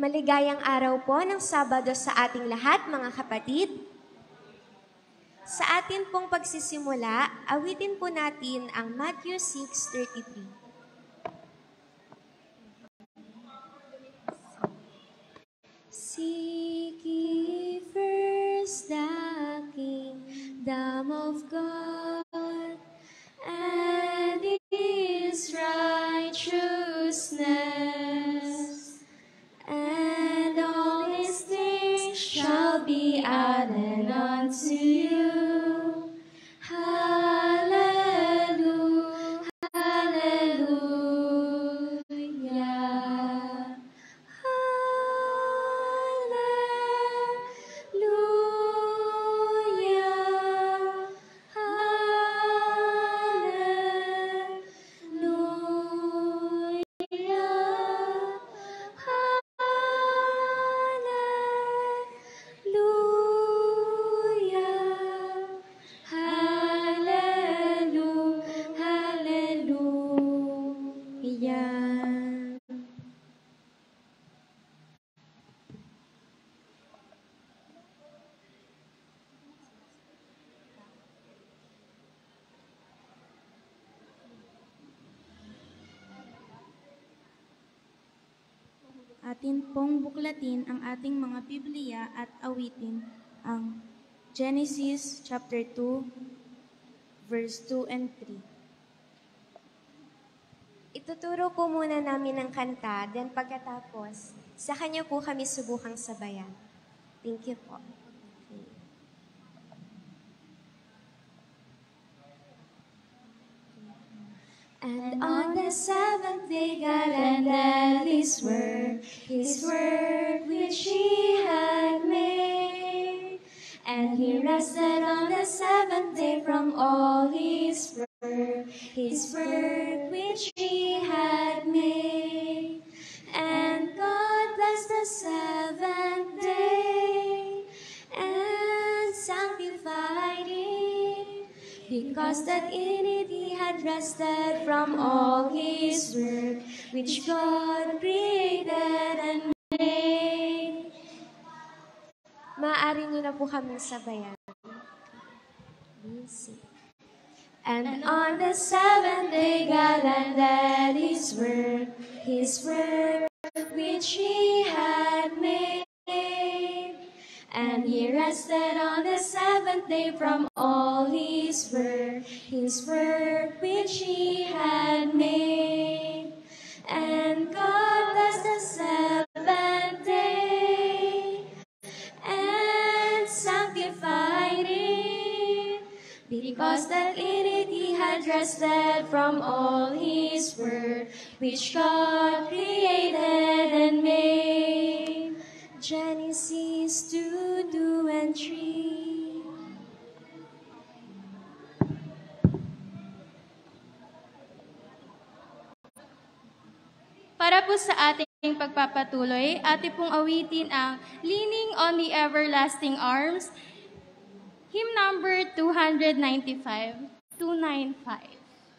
Maligayang araw po ng Sabado sa ating lahat, mga kapatid. Sa atin pong pagsisimula, awitin po natin ang Matthew 6:33. Seek ye first the kingdom of God and His righteousness, and all His things shall be added unto you. Hallelujah, hallelujah. Atin pong buklatin ang ating mga Biblia at awitin ang Genesis chapter 2, verse 2 and 3. Ituturo po muna namin ang kanta, then pagkatapos, sa kanya po kami subukang sabayan. Thank you po. And on the seventh day God ended His work which He had made. And He rested on the seventh day from all His work which He had made. And God blessed the seventh day and sanctified it, because that in it He had rested from all His work which God created and made. Maaari niyo na po kaming sabayan. And on the seventh day God ended His work which He had made. And He rested on the seventh day from all His work which He had made. And God blessed the seventh day and sanctified it, because that in it He had rested from all His work which God created and made. Genesis 2, 2 and 3. Para po sa ating pagpapatuloy, ating pong awitin ang Leaning on the Everlasting Arms, hymn number 295, 295.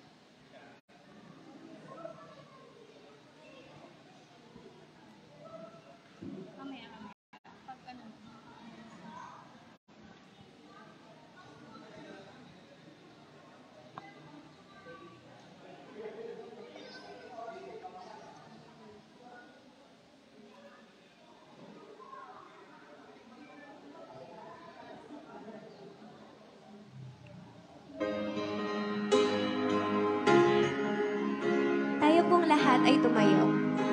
Tayo pong lahat ay tumayo.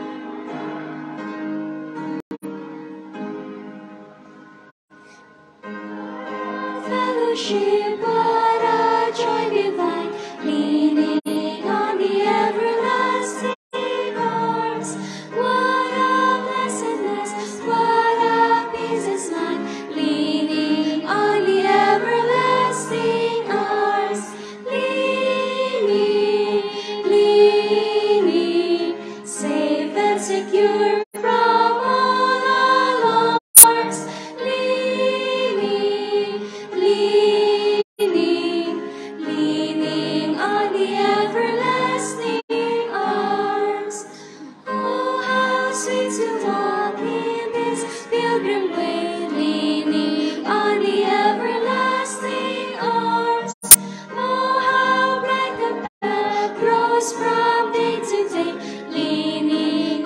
Fellowship, what a joy divine, leaning on the everlasting arms. What a blessedness, what a peace is mine, leaning on the everlasting arms. Leaning, safe and secure from all alarms. Leaning,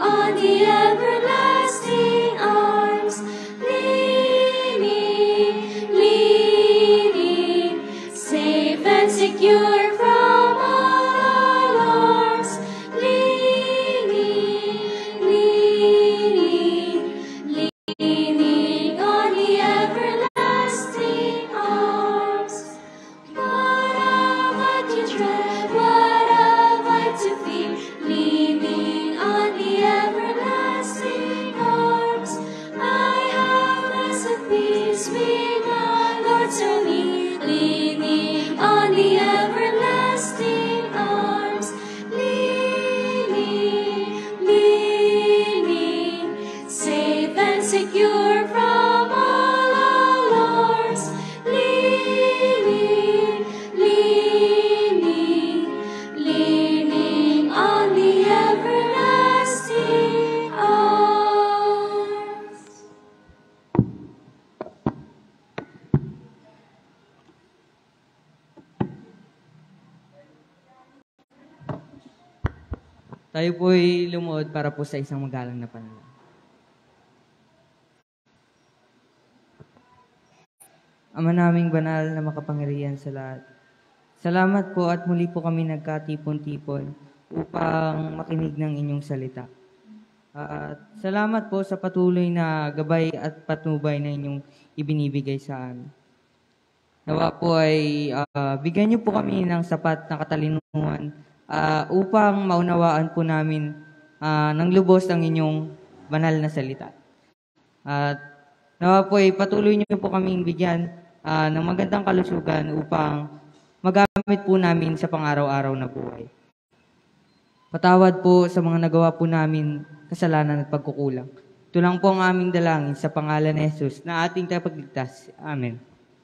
on the everlasting arms, leaning, leaning, safe and secure from all alarms, leaning, leaning, leaning on the everlasting arms. What have I to dread? What have I to fear? Leaning on the everlasting arms, I have blessed peace with my Lord so near. Leaning on the everlasting arms, leaning, leaning, safe and secure from all alarms, leaning, leaning, leaning on the everlasting arms. Tayo po'y lumuhod para po sa isang magalang na panalangin. Ama naming banal na makapangyarihan sa lahat, salamat po at muli po kami nagkatipon-tipon upang makinig ng inyong salita. At salamat po sa patuloy na gabay at patnubay na inyong ibinibigay sa amin. Nawa po ay bigyan niyo po kami ng sapat na katalinuhan upang maunawaan po namin ng lubos ang inyong banal na salita. At nawa po ay patuloy niyo po kaming bigyan ng magandang kalusugan upang magamit po namin sa pang-araw-araw na buhay. Patawad po sa mga nagawa po namin kasalanan at pagkukulang. Ito lang po ang aming dalangin sa pangalan ni Jesus na ating tagapagligtas. Amen.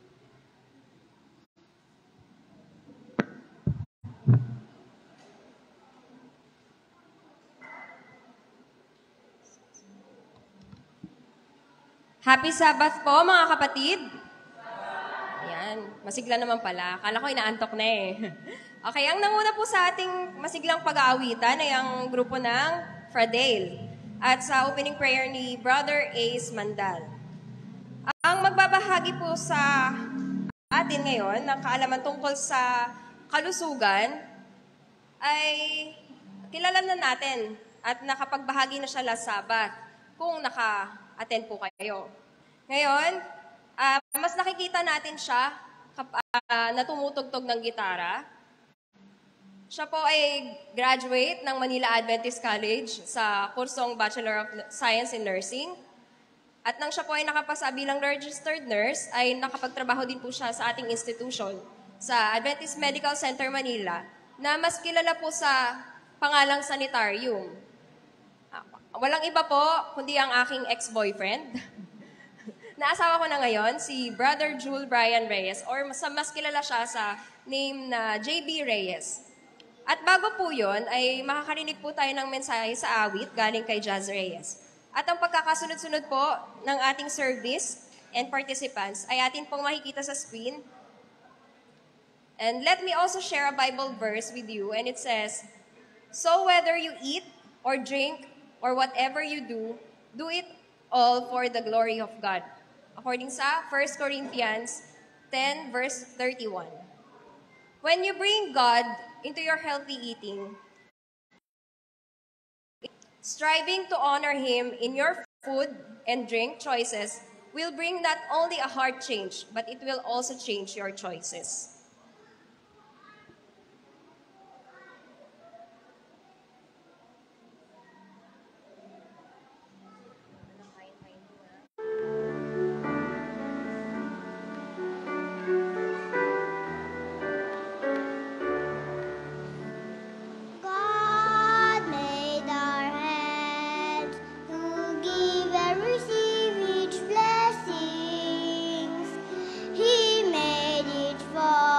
Happy Sabbath po, mga kapatid. Ayan, masigla naman pala. Akala ko inaantok na eh. Okay, ang nanguna po sa ating masiglang pag-aawitan ay ang grupo ng Fradale at sa opening prayer ni Brother Ace Mandal. Ang magbabahagi po sa atin ngayon ng kaalaman tungkol sa kalusugan ay kilala na natin at nakapagbahagi na siya last Sabbath kung naka-attend po kayo. Ngayon, mas nakikita natin siya na tumutugtog ng gitara. Siya po ay graduate ng Manila Adventist College sa kursong Bachelor of Science in Nursing. At nang siya po ay nakapasa bilang registered nurse, ay nakapagtrabaho din po siya sa ating institution, sa Adventist Medical Center Manila, na mas kilala po sa pangalang sanitarium. Walang iba po, kundi ang aking ex-boyfriend. Naasawa ko na ngayon, si Brother Jule Brian Reyes, or mas kilala siya sa name na JB Reyes. At bago po yun, ay makakarinig po tayo ng mensahe sa awit galing kay Jazz Reyes. At ang pagkakasunod-sunod po ng ating service and participants ay atin pong makikita sa screen. And let me also share a Bible verse with you, and it says, "So whether you eat or drink or whatever you do it all for the glory of God." According sa 1 Corinthians 10 verse 31. When you bring God into your healthy eating, striving to honor Him in your food and drink choices will bring not only a heart change, but it will also change your choices. God made our hands to give and receive each blessings. He made each for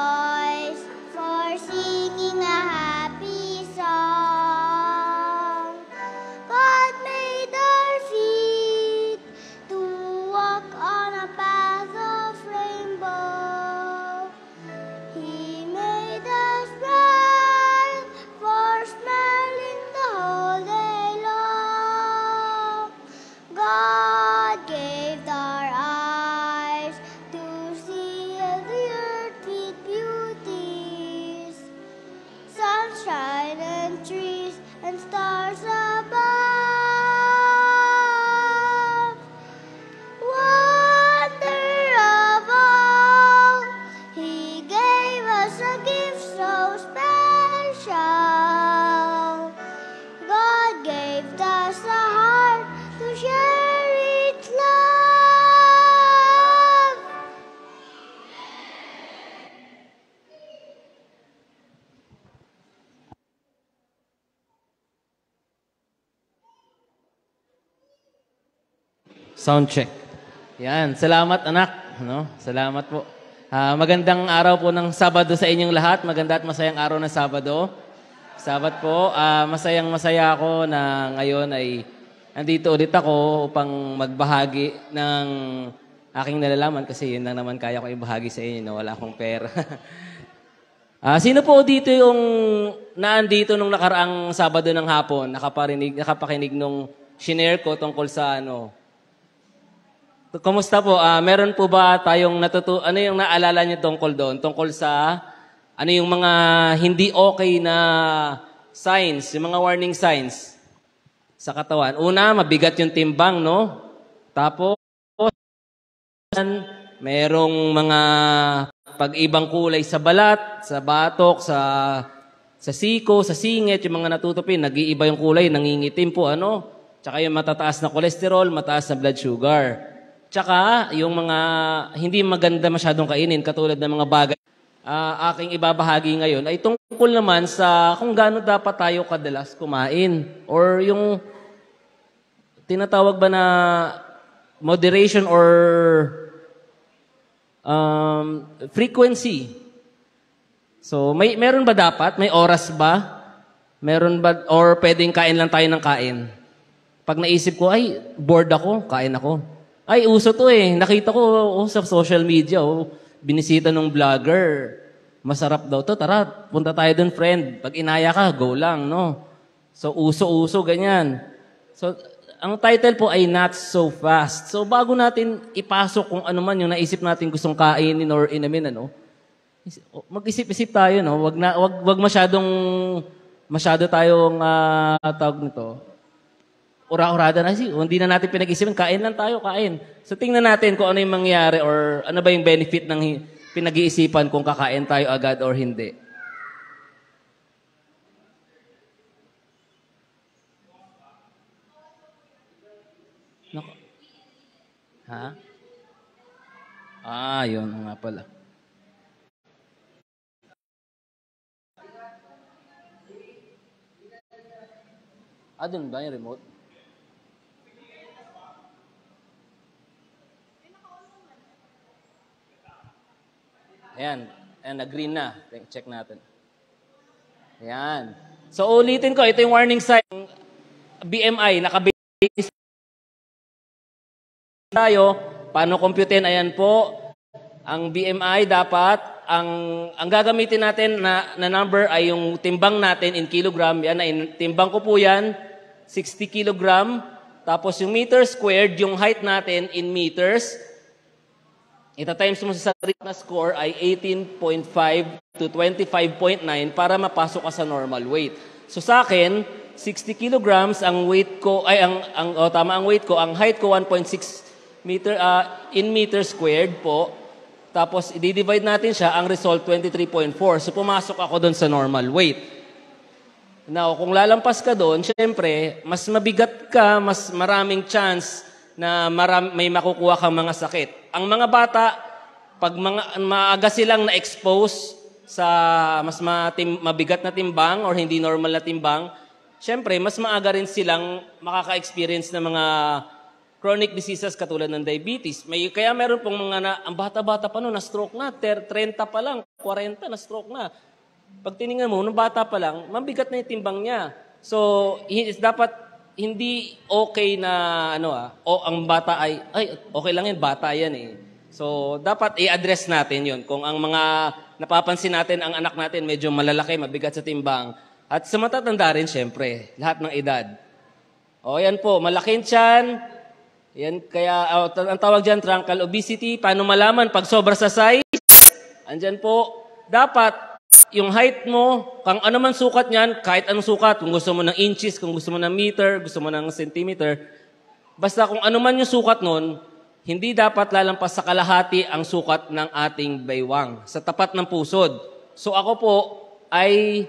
Sound check. Yan, salamat anak. No? Salamat po. Magandang araw po ng Sabado sa inyong lahat. Maganda at masayang araw ng Sabado. Sabat po, masayang-masaya ako na ngayon ay nandito ulit ako upang magbahagi ng aking nalalaman kasi yun lang naman kaya ko ibahagi sa inyo na wala akong pera. Sino po dito yung naandito nung nakaraang Sabado ng hapon, nakapakinig nung shinare ko tungkol sa ano? Kumusta po? Meron po ba tayong ano yung naalala niyo tungkol doon? Tungkol sa ano yung mga hindi okay na signs, yung mga warning signs sa katawan. Una, mabigat yung timbang, no? Tapos, merong mga pag-ibang kulay sa balat, sa batok, sa siko, sa singit, yung mga natutupin, nag-iiba yung kulay, nangingitim po, ano? Tsaka yung matataas na kolesterol, mataas na blood sugar. Tsaka yung mga hindi maganda masyadong kainin, katulad ng mga bagay aking ibabahagi ngayon, ay tungkol naman sa kung gaano dapat tayo kadalas kumain. Or yung tinatawag ba na moderation or frequency. So, meron ba dapat? May oras ba? Meron ba? Or pwedeng kain lang tayo ng kain? Pag naisip ko, ay, bored ako, kain ako. Ay, uso to eh. Nakita ko sa social media, binisita ng vlogger. Masarap daw to. Tara, punta tayo dun, friend. Pag inaya ka, go lang, no? So, uso-uso, ganyan. So, ang title po ay Not So Fast. So, bago natin ipasok kung ano man yung naisip natin gustong kainin or inamin, ano, mag-isip-isip tayo, no? Wag masyado tayong tawag nito. Ura-urada na hindi na natin pinag-isipan, kain lang tayo, kain. So tingnan natin kung ano yung mangyayari or ano ba yung benefit ng pinag-iisipan kung kakain tayo agad or hindi. Nako. Ha? Yun nga pala. Doon ba yung remote? Ayan, nag-green na. Check natin. Ayan. So, ulitin ko. Ito yung warning sign. BMI, nakabase tayo. Paano computein? Ayan po. Ang BMI dapat, ang gagamitin natin na number ay yung timbang natin in kilogram. Yan, timbang ko po yan, 60 kilogram. Tapos yung meter squared, yung height natin in meters. Ita-times mo sa sarili na score ay 18.5 to 25.9 para mapasok ka sa normal weight. So sa akin, 60 kilograms ang weight ko, ang weight ko, ang height ko 1.6 meter, in meter squared po. Tapos i-divide natin siya, ang result 23.4. So pumasok ako doon sa normal weight. Now, kung lalampas ka doon, syempre, mas mabigat ka, mas maraming chance na may makukuha kang mga sakit. Ang mga bata, pag maaga silang na-expose sa mas mabigat na timbang or hindi normal na timbang, syempre, mas maaga rin silang makaka-experience ng mga chronic diseases katulad ng diabetes. Kaya meron pong mga ang bata-bata pa noon, na-stroke na, 30 pa lang, 40 na-stroke na. Pag tinignan mo, nung bata pa lang, mabigat na yung timbang niya. So, dapat hindi okay na ang bata ay okay lang yan, bata yan eh. So, dapat i-address natin yun. Kung ang mga napapansin natin, ang anak natin medyo malalaki, mabigat sa timbang. At sa matatanda rin, syempre, lahat ng edad. Yan po, malaking tiyan. Yan, kaya, ang tawag dyan, truncal obesity. Paano malaman? Pag sobra sa size, andyan po, dapat yung height mo, kung ano man sukat niyan, kahit anong sukat, kung gusto mo ng inches, kung gusto mo ng meter, gusto mo ng centimeter, basta kung ano man yung sukat nun, hindi dapat lalampas sa kalahati ang sukat ng ating baywang, sa tapat ng pusod. So ako po ay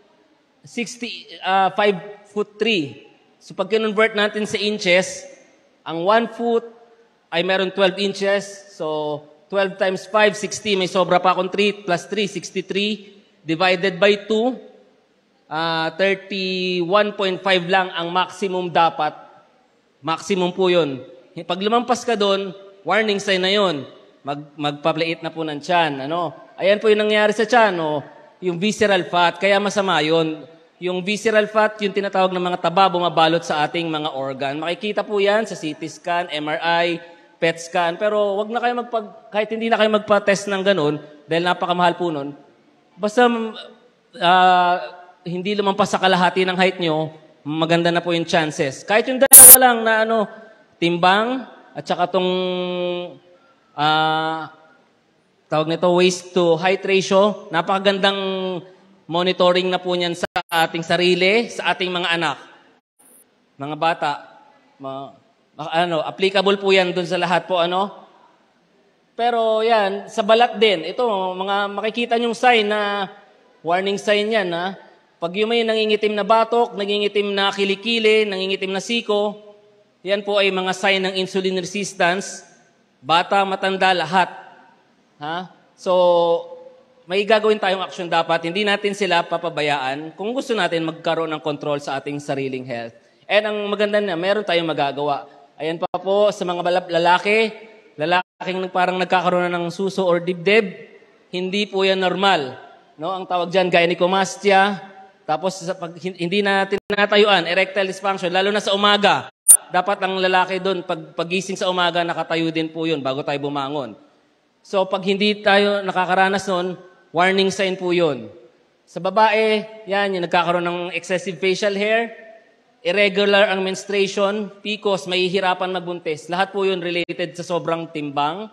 5'3". So pag kinonvert natin sa inches, ang 1 foot ay meron 12 inches. So 12 times 5, 60. May sobra pa akong 3 plus 3, 63. Divided by 2, 31.5 lang ang maximum dapat. Maximum po yun. Pag lumampas ka doon, warning sign na yun. Magpa-plate na po ng tiyan. Ayan po yung nangyari sa tiyan. Yung visceral fat, kaya masama yun. Yung visceral fat, yung tinatawag ng mga taba, bumabalot sa ating mga organ. Makikita po yan sa CT scan, MRI, PET scan. Pero wag na kayo kahit hindi na kayo magpa-test ng ganun, dahil napakamahal po nun, basta hindi lumampas sa kalahati ng height nyo, maganda na po yung chances. Kahit yung dalawa lang na timbang, at saka itong tawag nito, waist to height ratio, napakagandang monitoring na po niyan sa ating sarili, sa ating mga anak, mga bata. Applicable po yan dun sa lahat po, Pero yan, sa balat din, ito, mga makikita nyong sign na, warning sign yan, Pag yung may nangingitim na batok, nangingitim na kilikili, nangingitim na siko, yan po ay mga sign ng insulin resistance, bata, matanda, lahat. So, may gagawin tayong action dapat. Hindi natin sila papabayaan kung gusto natin magkaroon ng control sa ating sariling health. And ang maganda na, meron tayong magagawa. Ayan pa po sa mga lalaking parang nagkakaroon na ng suso or dibdib, hindi po yan normal. Ang tawag dyan, gynecomastia. Tapos pag hindi natin natayuan, erectile dysfunction, lalo na sa umaga. Dapat ang lalaki doon, pagising sa umaga, nakatayo din po yun bago tayo bumangon. So pag hindi tayo nakakaranas nun, warning sign po yun. Sa babae, yan, yung nagkakaroon ng excessive facial hair, irregular ang menstruation, PCOS, mahihirapan magbuntis. Lahat po yun related sa sobrang timbang.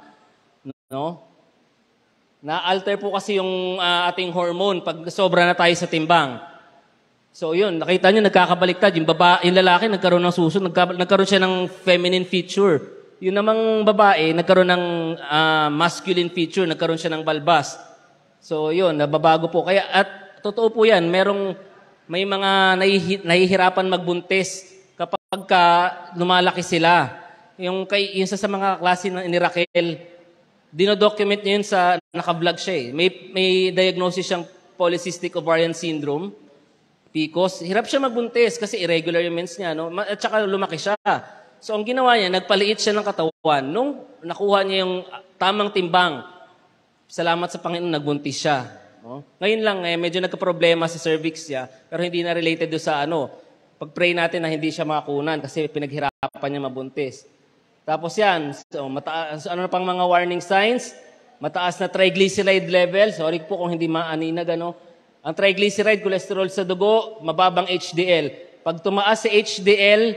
Na-alter po kasi yung ating hormone pag sobra na tayo sa timbang. So yun, nakita nyo, nagkakabaliktad. Yung lalaki nagkaroon ng suso, nagkaroon siya ng feminine feature. Yun namang babae, nagkaroon ng masculine feature, nagkaroon siya ng balbas. So yun, nababago po. Kaya at totoo po yan, may mga nahihirapan magbuntis kapag lumalaki sila. Yung sa mga klase ni Raquel, dinodocument niya yun sa naka-vlog siya. May diagnosis siyang polycystic ovarian syndrome, PCOS. Hirap siya magbuntis kasi irregular yung mens niya, at saka lumaki siya. So ang ginawa niya, nagpaliit siya ng katawan. Nung nakuha niya yung tamang timbang, salamat sa Panginoon, nagbuntis siya. Ngayon lang, medyo nagka-problema sa cervix niya, pero hindi na related doon sa pag-pray natin na hindi siya makakunan kasi pinaghirapan niya mabuntis. Tapos yan, mataas, na pang mga warning signs? Mataas na triglyceride level. Sorry po kung hindi maaninag, Ang triglyceride, cholesterol sa dugo, mababang HDL. Pag tumaas si HDL,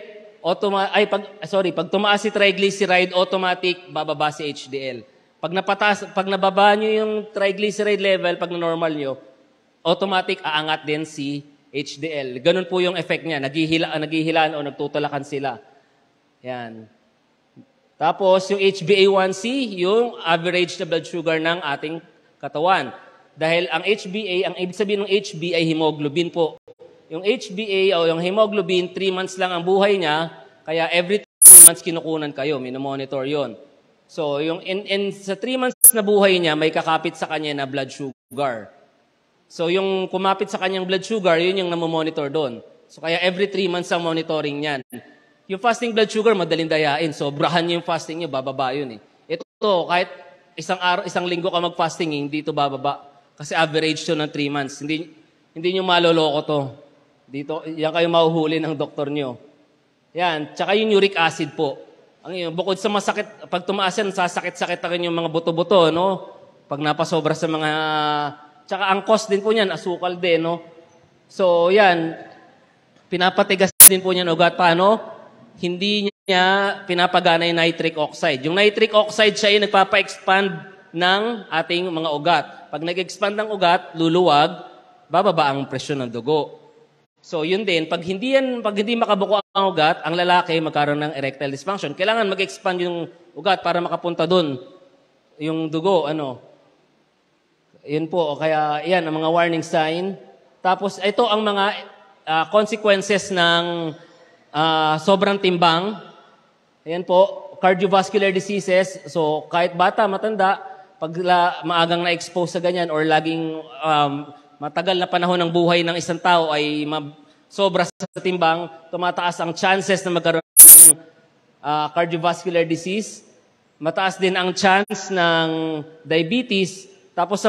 pag tumaas si triglyceride, automatic bababa si HDL. Pag nababa nyo yung triglyceride level, pag normal nyo, automatic aangat din si HDL. Ganun po yung effect niya. Naghihilaan o nagtutulakan sila. Yan. Tapos, yung HbA1c, yung average na blood sugar ng ating katawan. Dahil ang ibig sabihin ng HB ay hemoglobin po. Yung HbA o yung hemoglobin, 3 months lang ang buhay niya, kaya every 3 months kinukunan kayo, minomonitor yon. So, yung sa 3 months na buhay niya, may kakapit sa kanya na blood sugar. So, yung kumapit sa kanyang blood sugar, yun yung namomonitor doon. So, kaya every 3 months ang monitoring niyan. Yung fasting blood sugar, madaling dayain. Sobrahan niyo yung fasting niyo, bababa yun. Ito, kahit isang linggo ka mag-fasting, hindi ito bababa. Kasi average to ng 3 months. Hindi niyo maloloko to. Dito, yan kayo mahuhuli ng doktor niyo. Yan. Tsaka yung uric acid po. Bukod sa masakit, pag tumaas yan, sasakit-sakit na rin yung mga buto-buto, Pag napasobra sa mga... Tsaka ang cost din po niyan, asukal din, So, yan. Pinapatigas din po niyan ugat. Paano? Hindi niya pinapagana yung nitric oxide. Yung nitric oxide siya yung nagpapa-expand ng ating mga ugat. Pag nag-expand ng ugat, luluwag, bababa ang presyon ng dugo. So, yun din. Pag hindi makabuko ang ugat, ang lalaki magkaroon ng erectile dysfunction. Kailangan mag-expand yung ugat para makapunta doon yung dugo. Yun po. Kaya, yan, ang mga warning sign. Tapos, ito ang mga consequences ng sobrang timbang. Ayan po, cardiovascular diseases. So, kahit bata, matanda, pag maagang na-expose sa ganyan or laging matagal na panahon ng buhay ng isang tao ay sobra sa timbang, tumataas ang chances na magkaroon ng cardiovascular disease. Mataas din ang chance ng diabetes. Tapos sa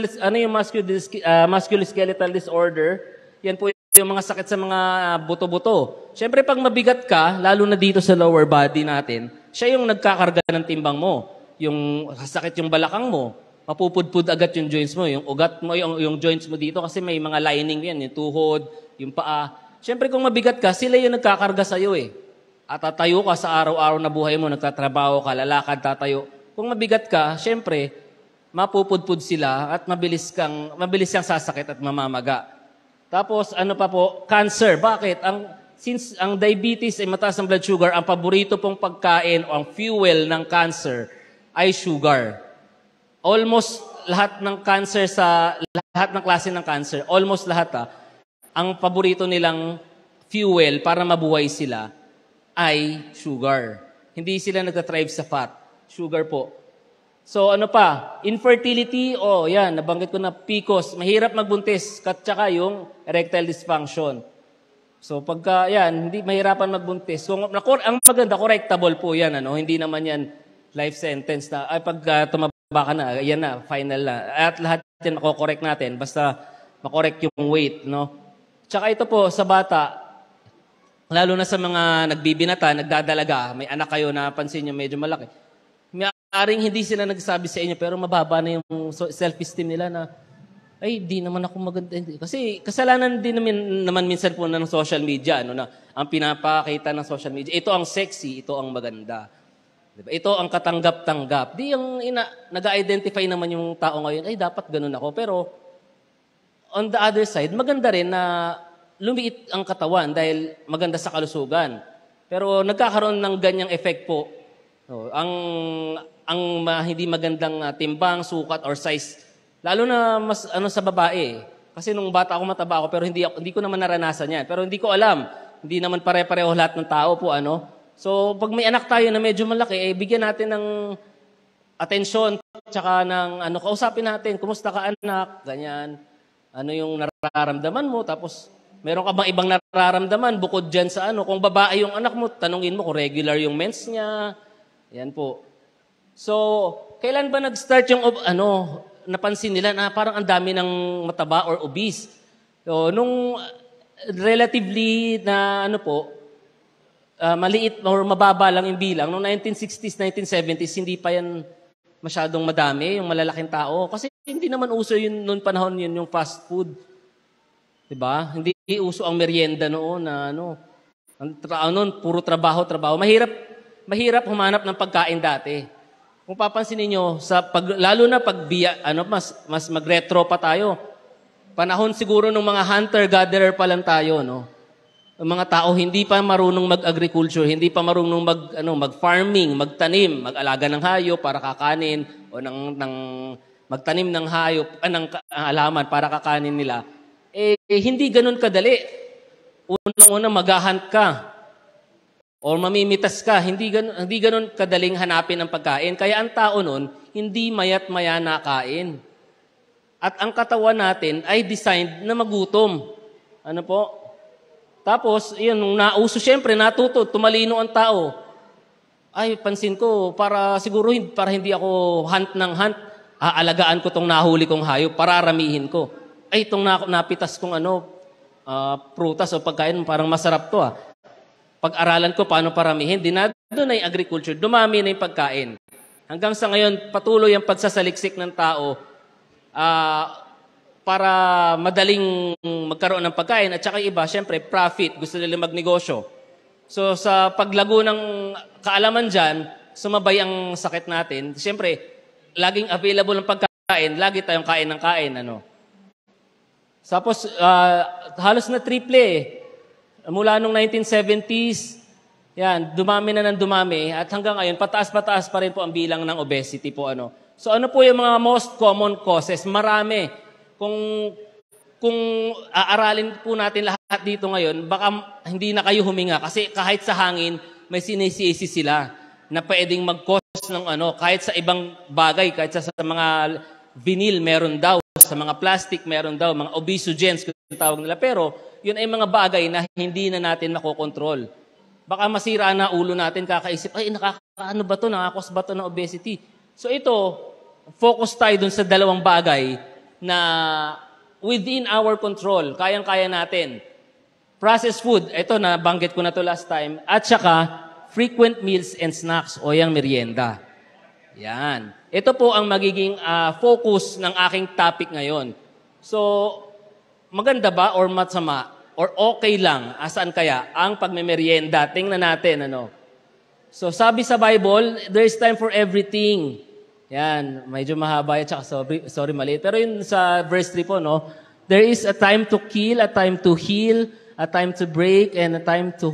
musculoskeletal disorder, yan po yung mga sakit sa mga buto-buto. Siyempre, pag mabigat ka, lalo na dito sa lower body natin, siya yung nagkakarga ng timbang mo. Yung sakit yung balakang mo, mapupudpud agad yung joints mo, yung ugat mo, yung joints mo dito kasi may mga lining yan, yung tuhod, yung paa. Siyempre, kung mabigat ka, sila yung nagkakarga sa'yo eh. At tatayo ka sa araw-araw na buhay mo, nagtatrabaho ka, lalakad, tatayo. Kung mabigat ka, siyempre, mapupudpud sila at mabilis siyang sasakit at mamamaga. Tapos, ano pa po? Cancer. Bakit? Since ang diabetes ay mataas ang blood sugar, ang paborito pong pagkain o ang fuel ng cancer ay sugar. Almost lahat ng cancer lahat ng klase ng cancer, almost lahat ang paborito nilang fuel para mabuhay sila ay sugar. Hindi sila nagtatrive sa fat. Sugar po. So ano pa? Infertility, yan, nabanggit ko na PCOS. Mahirap magbuntis, tsaka yung erectile dysfunction. So pagka yan, hindi mahirapan magbuntis. Kung ang maganda, correctable po yan. Hindi naman yan life sentence na, pag tumaba ka na, yan na, final na. At lahat yan makokorek natin, basta makorek yung weight. Tsaka ito po, sa bata, lalo na sa mga nagbibinata, nagdadalaga, may anak kayo na pansin nyo medyo malaki. Maaaring hindi sila nagsabi sa inyo pero mababa na yung self-esteem nila na, ay, di naman ako maganda. Kasi kasalanan din naman minsan po ng social media, na ang pinapakita ng social media. Ito ang sexy, ito ang maganda. Diba? Ito ang katanggap-tanggap. Di yung nag-identify naman yung tao ngayon, ay, dapat ganun ako. Pero, on the other side, maganda rin na lumiit ang katawan dahil maganda sa kalusugan. Pero nagkakaroon ng ganyang effect po. Ang hindi magandang timbang, sukat, or size, lalo na mas sa babae. Kasi nung bata ako mataba ako pero hindi ko naman naranasan yan. Pero hindi ko alam. Hindi naman pare-pareho lahat ng tao po So pag may anak tayo na medyo malaki, bigyan natin ng atensyon tsaka ng kausapin natin, kumusta ka anak, ganyan. Ano yung nararamdaman mo, tapos meron ka bang ibang nararamdaman bukod dyan sa kung babae yung anak mo, tanungin mo kung regular yung mens niya. Yan po. So, kailan ba nag-start yung napansin nila na parang ang dami ng mataba or obese? So, nung relatively na maliit or mababa lang yung bilang, noong 1960s, 1970s, hindi pa yan masyadong madami, yung malalaking tao. Kasi hindi naman uso yun noong panahon yun, yung fast food. Diba? Hindi uso ang merienda noon na noon, puro trabaho. Mahirap humanap ng pagkain dati. Kung papansin niyo lalo na pag mas mag-retro pa tayo. Panahon siguro ng mga hunter-gatherer pa lang tayo, Ang mga tao hindi pa marunong mag-agriculture, hindi pa marunong mag-farming, magtanim, mag-alaga ng hayop para kakanin o magtanim ng hayop, ng halaman para kakanin nila. Hindi ganun kadali. Unang-una mag-hunt ka o mamimitas ka. Hindi ganun kadaling hanapin ang pagkain. Kaya ang tao nun, hindi mayat-maya nakain. At ang katawan natin ay designed na magutom. Tapos, yun, nung nauso, syempre, natuto, tumalino ang tao. Ay, pansin ko, para hindi ako hunt ng hunt, aalagaan ko tong nahuli kong hayop, pararamihin ko. Ay, itong napitas kong prutas o pagkain, parang masarap to. Pag-aralan ko paano paramihin, doon ay agriculture, dumami na yung pagkain. Hanggang sa ngayon, patuloy ang pagsasaliksik ng tao para madaling magkaroon ng pagkain. At saka iba, syempre, profit, gusto nila magnegosyo. So sa paglago ng kaalaman dyan, sumabay ang sakit natin. Syempre, laging available ng pagkain, lagi tayong kain ng kain. Tapos, halos na triple Mula nung 1970s, yan, dumami na ng dumami. At hanggang ngayon, pataas-pataas pa rin po ang bilang ng obesity po. So ano po yung mga most common causes? Marami. Kung aaralin po natin lahat dito ngayon, baka hindi na kayo huminga. Kasi kahit sa hangin, may sinisisi sila na pwedeng mag-cause ng kahit sa ibang bagay, kahit sa mga vinyl meron daw, sa mga plastic meron daw, mga obesogens kung tawag nila. Pero yun ay mga bagay na hindi na natin makokontrol. baka masira na ulo natin, kakaisip, ay, nakakaano ba to? Nakakos ba to ng obesity? So ito, focus tayo dun sa dalawang bagay na within our control, kayang-kaya natin. Processed food, ito na banggit ko na to last time, at saka frequent meals and snacks o yung merienda. Yan. Ito po ang magiging focus ng aking topic ngayon. So, maganda ba or masama or okay lang? Asaan kaya ang pagmemerienda? Tingnan natin, ano. So, sabi sa Bible, there is time for everything. Yan, medyo mahaba at saka sorry maliit. Pero yun sa verse 3 po, no? There is a time to kill, a time to heal, a time to break, and a time to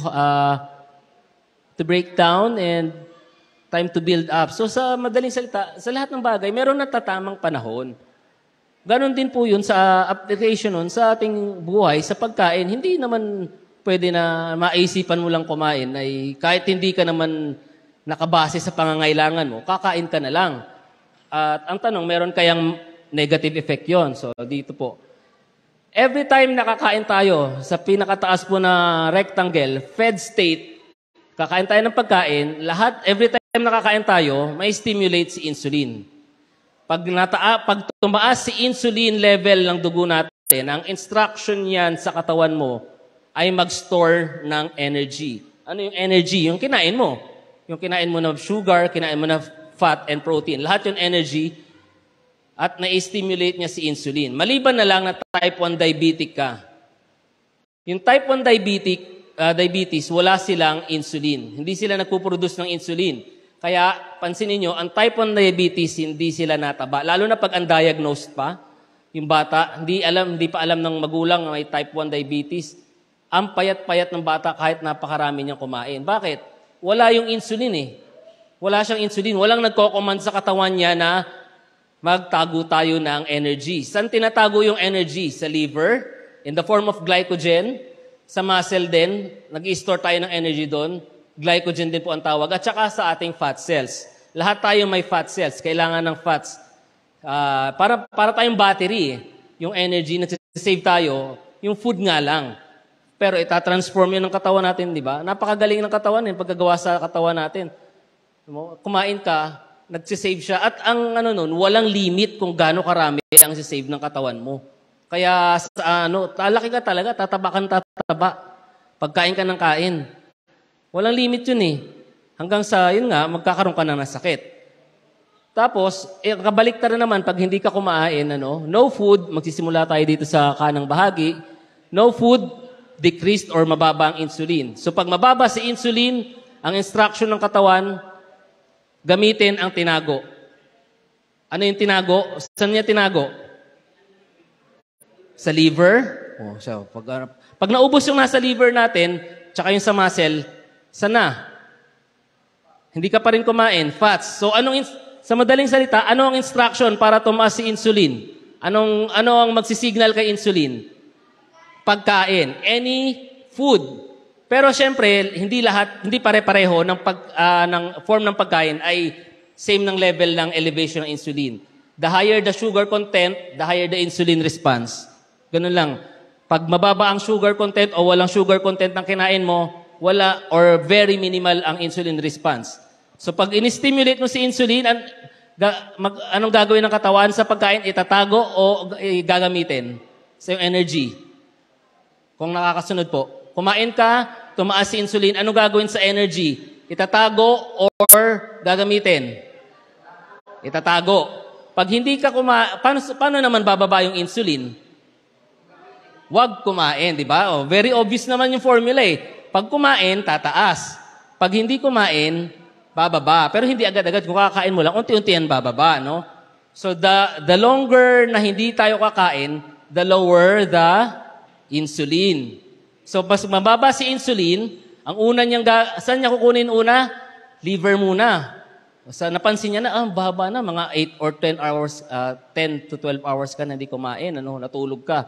break down, and time to build up. So sa madaling salita, sa lahat ng bagay, meron na tatamang panahon. Ganon din po yun sa application nun sa ating buhay, sa pagkain. Hindi naman pwede na maisipan mo lang kumain. Ay, kahit hindi ka naman nakabase sa pangangailangan mo, kakain ka na lang. At ang tanong, meron kayang negative effect yon? So dito po. Every time nakakain tayo sa pinakataas po na rectangle, fed state, kakain tayo ng pagkain, every time nakakain tayo, may stimulate si insulin. Pag tumaas si insulin level ng dugo natin, ang instruction yan sa katawan mo ay mag-store ng energy. Ano yung energy? Yung kinain mo. Yung kinain mo na sugar, kinain mo na fat and protein. Lahat yung energy at na-stimulate niya si insulin. Maliban na lang na type 1 diabetic ka. Yung type 1 diabetes, wala silang insulin. Hindi sila nagpuproduce ng insulin. Kaya, pansinin nyo, ang type 1 diabetes, hindi sila nataba. Lalo na pag undiagnosed pa, yung bata, hindi pa alam ng magulang na may type 1 diabetes. Ang payat-payat ng bata kahit napakarami niyang kumain. Bakit? Wala yung insulin eh. Wala siyang insulin. Walang nagko-command sa katawan niya na magtago tayo ng energy. Saan tinatago yung energy? Sa liver, in the form of glycogen. Sa muscle din, nag-i-store tayo ng energy doon. Glycogen din po ang tawag. At saka sa ating fat cells. Lahat tayo may fat cells. Kailangan ng fats. Para tayong battery. Yung energy na save tayo, yung food nga lang. Pero itatransform yun ng katawan natin, di ba? Napakagaling ng katawan yun, pagkagawa sa katawan natin. Kumain ka, nagsisave siya. At ang walang limit kung gaano karami ang sisave ng katawan mo. Kaya talaki ka talaga, tataba. Pagkain ka ng kain. Walang limit yun eh. Hanggang sa, yun nga, magkakaroon ka na ng sakit. Tapos, kabaliktaran naman, pag hindi ka kumain, no food, magsisimula tayo dito sa kanang bahagi, no food, decreased or mababa ang insulin. So, pag mababa si insulin, ang instruction ng katawan, gamitin ang tinago. Ano yung tinago? Saan niya tinago? Sa liver. So, pag naubos yung nasa liver natin, tsaka yung sa muscle, sana. Hindi ka pa rin kumain. Fats. So, sa madaling salita, ano ang instruction para tumaas si insulin? Ano ang magsisignal kay insulin? Pagkain. Any food. Pero syempre, hindi pare-pareho ng form ng pagkain ay same ng level ng elevation ng insulin. The higher the sugar content, the higher the insulin response. Ganun lang. Pag mababa ang sugar content o walang sugar content ng kinain mo, wala or very minimal ang insulin response. So pag in-stimulate mo si insulin, anong gagawin ng katawan sa pagkain? Itatago o gagamitin sa yung energy? Kung nakakasunod po. Kumain ka, tumaas si insulin, anong gagawin sa energy? Itatago or gagamitin? Itatago. Pag hindi ka paano naman bababa yung insulin? Huwag kumain, di ba? Very obvious naman yung formula eh. Pag kumain, tataas. Pag hindi kumain, bababa. Pero hindi agad-agad. Kung kakain mo lang, unti-unti yan bababa, no? So, the longer na hindi tayo kakain, the lower the insulin. So, mas mababa si insulin, ang una niyang, saan niya kukunin una? Liver muna. So, napansin niya na, baba na, mga 8 or 10 hours, 10 to 12 hours ka na hindi kumain, natulog ka.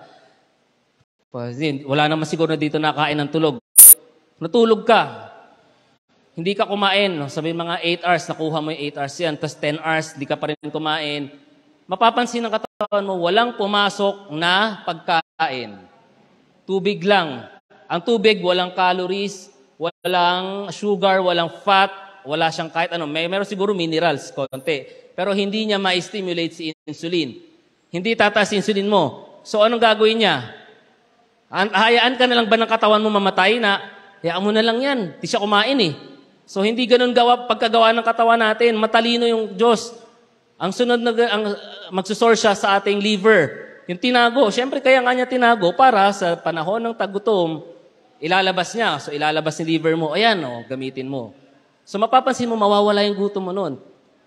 Wala naman siguro na dito nakain ng tulog. Natulog ka. Hindi ka kumain. Sabihin mga 8 hours, nakuha mo yung 8 hours yan. Tapos 10 hours, hindi ka pa rin kumain. Mapapansin ng katawan mo, walang pumasok na pagkain. Tubig lang. Ang tubig, walang calories, Walang sugar, walang fat, wala siyang kahit ano. Meron siguro minerals, konti. Pero hindi niya ma-stimulate si insulin. Hindi tataas insulin mo. So, anong gagawin niya? Hayaan ka na lang ba ng katawan mo mamatay na, hayaan mo na lang yan. Di siya kumain eh. So, hindi ganun pagkagawa ng katawan natin. Matalino yung Diyos. Ang sunod na, magsusource siya sa ating liver. Yung tinago. Siyempre, kaya nga niya tinago para sa panahon ng tagutom, ilalabas niya. So, ilalabas ni liver mo. Ayan, gamitin mo. So, mapapansin mo, mawawala yung gutom mo nun.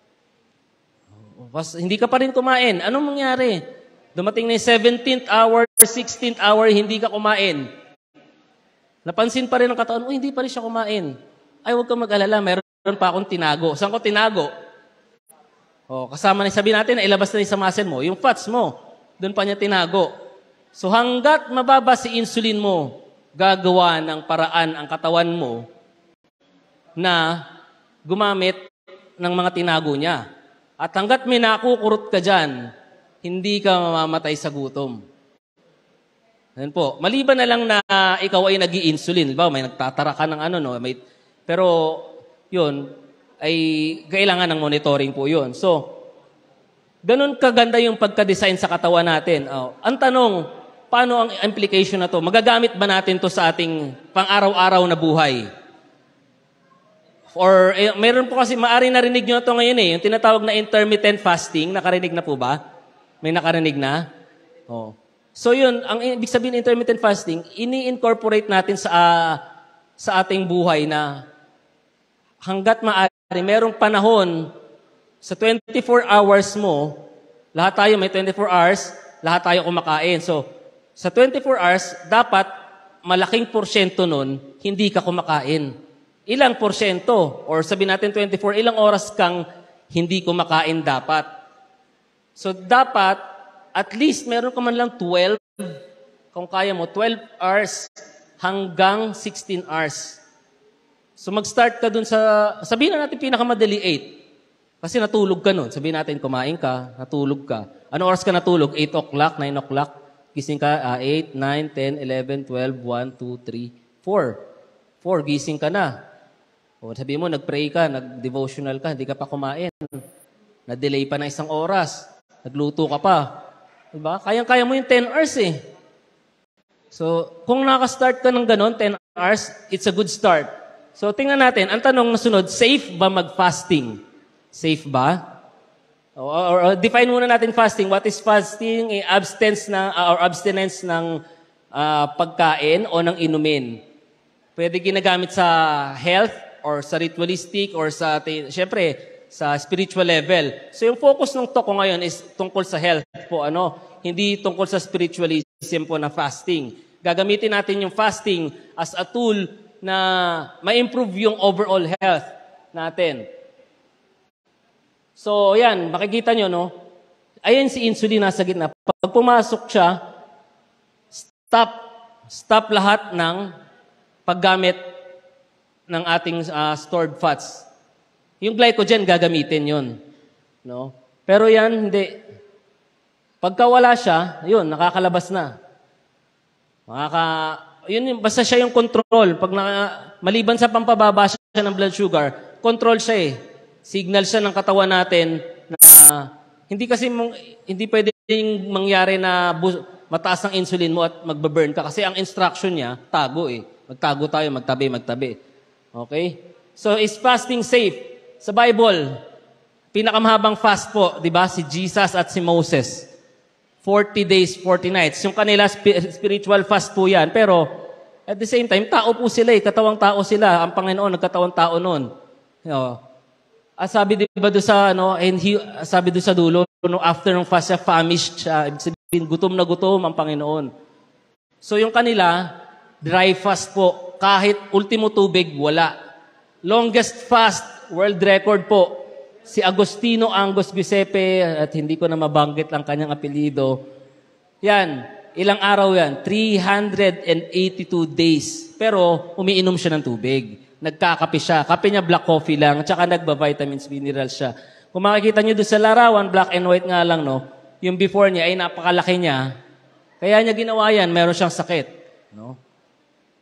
Hindi ka pa rin kumain. Anong mangyari? Dumating na yung 17th hour, 16th hour, hindi ka kumain. Napansin pa rin ng katawan, hindi pa rin siya kumain. Ay, huwag kang mag-alala, meron pa akong tinago. Saan ko tinago? Kasama na, sabi natin, ilabas na sa muscle mo. Yung fats mo, doon pa niya tinago. So hanggat mababa si insulin mo, gagawa ng paraan ang katawan mo na gumamit ng mga tinago niya. At hanggat may nakukurot ka dyan, hindi ka mamamatay sa gutom. Yan po. Maliban na lang na ikaw ay nag-i-insulin. Diba? May nagtatara ka ng pero yun, ay kailangan ng monitoring po yun. So, ganun kaganda yung pagka-design sa katawan natin. Ang tanong, paano ang implication na to? Magagamit ba natin to sa ating pang-araw-araw na buhay? Or, meron po kasi, maaari narinig nyo na to ngayon yung tinatawag na intermittent fasting. Nakarinig na po ba? May nakarinig na? So yun, ang ibig sabihin intermittent fasting, ini-incorporate natin sa ating buhay na hanggat maaari, merong panahon sa 24 hours mo, lahat tayo may 24 hours, lahat tayo kumakain. So, sa 24 hours, dapat malaking porsyento nun, hindi ka kumakain. Ilang porsyento? Or sabihin natin 24, ilang oras kang hindi kumakain dapat? So, dapat, at least meron ka man lang 12, kung kaya mo, 12 hours hanggang 16 hours. So mag-start ka dun sabihin na natin pinakamadali 8. Kasi natulog ka nun. Sabihin natin kumain ka, natulog ka. Ano oras ka natulog? 8 o'clock, 9 o'clock. Gising ka, 8, 9, 10, 11, 12, 1, 2, 3, 4. 4, gising ka na. Sabihin mo, nag-pray ka, nag-devotional ka, hindi ka pa kumain. Na-delay pa na 1 oras. Nagluto ka pa. Diba? Kayang-kaya mo yung 10 hours eh. So, kung nakastart ka ng ganon, 10 hours, it's a good start. So, tingnan natin. Ang tanong na sunod, safe ba mag-fasting? Safe ba? Or define muna natin fasting. What is fasting? Abstinence ng pagkain o ng inumin. Pwede ginagamit sa health or sa ritualistic or syempre, sa spiritual level. So, yung focus ng talk ko ngayon is tungkol sa health po. Hindi tungkol sa spiritualism po na fasting. Gagamitin natin yung fasting as a tool na ma-improve yung overall health natin. So, yan, makikita nyo, ayan si insulin nasa gitna. Pag pumasok siya, stop lahat ng paggamit ng ating stored fats. Yung glycogen, gagamitin yun. Pero yan, hindi. Pagka wala siya, yun, nakakalabas na. Basta siya yung control. Maliban sa pampababa siya ng blood sugar, control siya eh. Signal siya ng katawan natin na hindi pwedeng mangyari na mataas ang insulin mo at magbaburn ka. Kasi ang instruction niya, tago eh. Magtago tayo, magtabi. Okay? So, is fasting safe? Sa Bible, pinakamahabang fast po, di ba? Si Jesus at si Moses. 40 days, 40 nights. Yung kanila spiritual fast po yan. Pero, at the same time, tao po sila eh. Katawang tao sila. Ang Panginoon, nagkatawang tao noon. Sabi diba doon sa, sabi doon sa dulo, after ng fast siya, famished siya. Ibig sabihin, gutom na gutom ang Panginoon. So yung kanila, dry fast po. Kahit ultimo tubig, wala. Longest fast, world record po. Si Agostino Angus Giuseppe, at hindi ko na mabanggit ang kanyang apelyido. Yan, ilang araw yan? 382 days. Pero umiinom siya ng tubig. Nagkakape siya. Kape niya black coffee lang. At saka nagba-vitamins, minerals siya. Kung makikita niyo doon sa larawan, black and white nga lang, yung before niya ay napakalaki niya. Kaya niya ginawa yan, meron siyang sakit.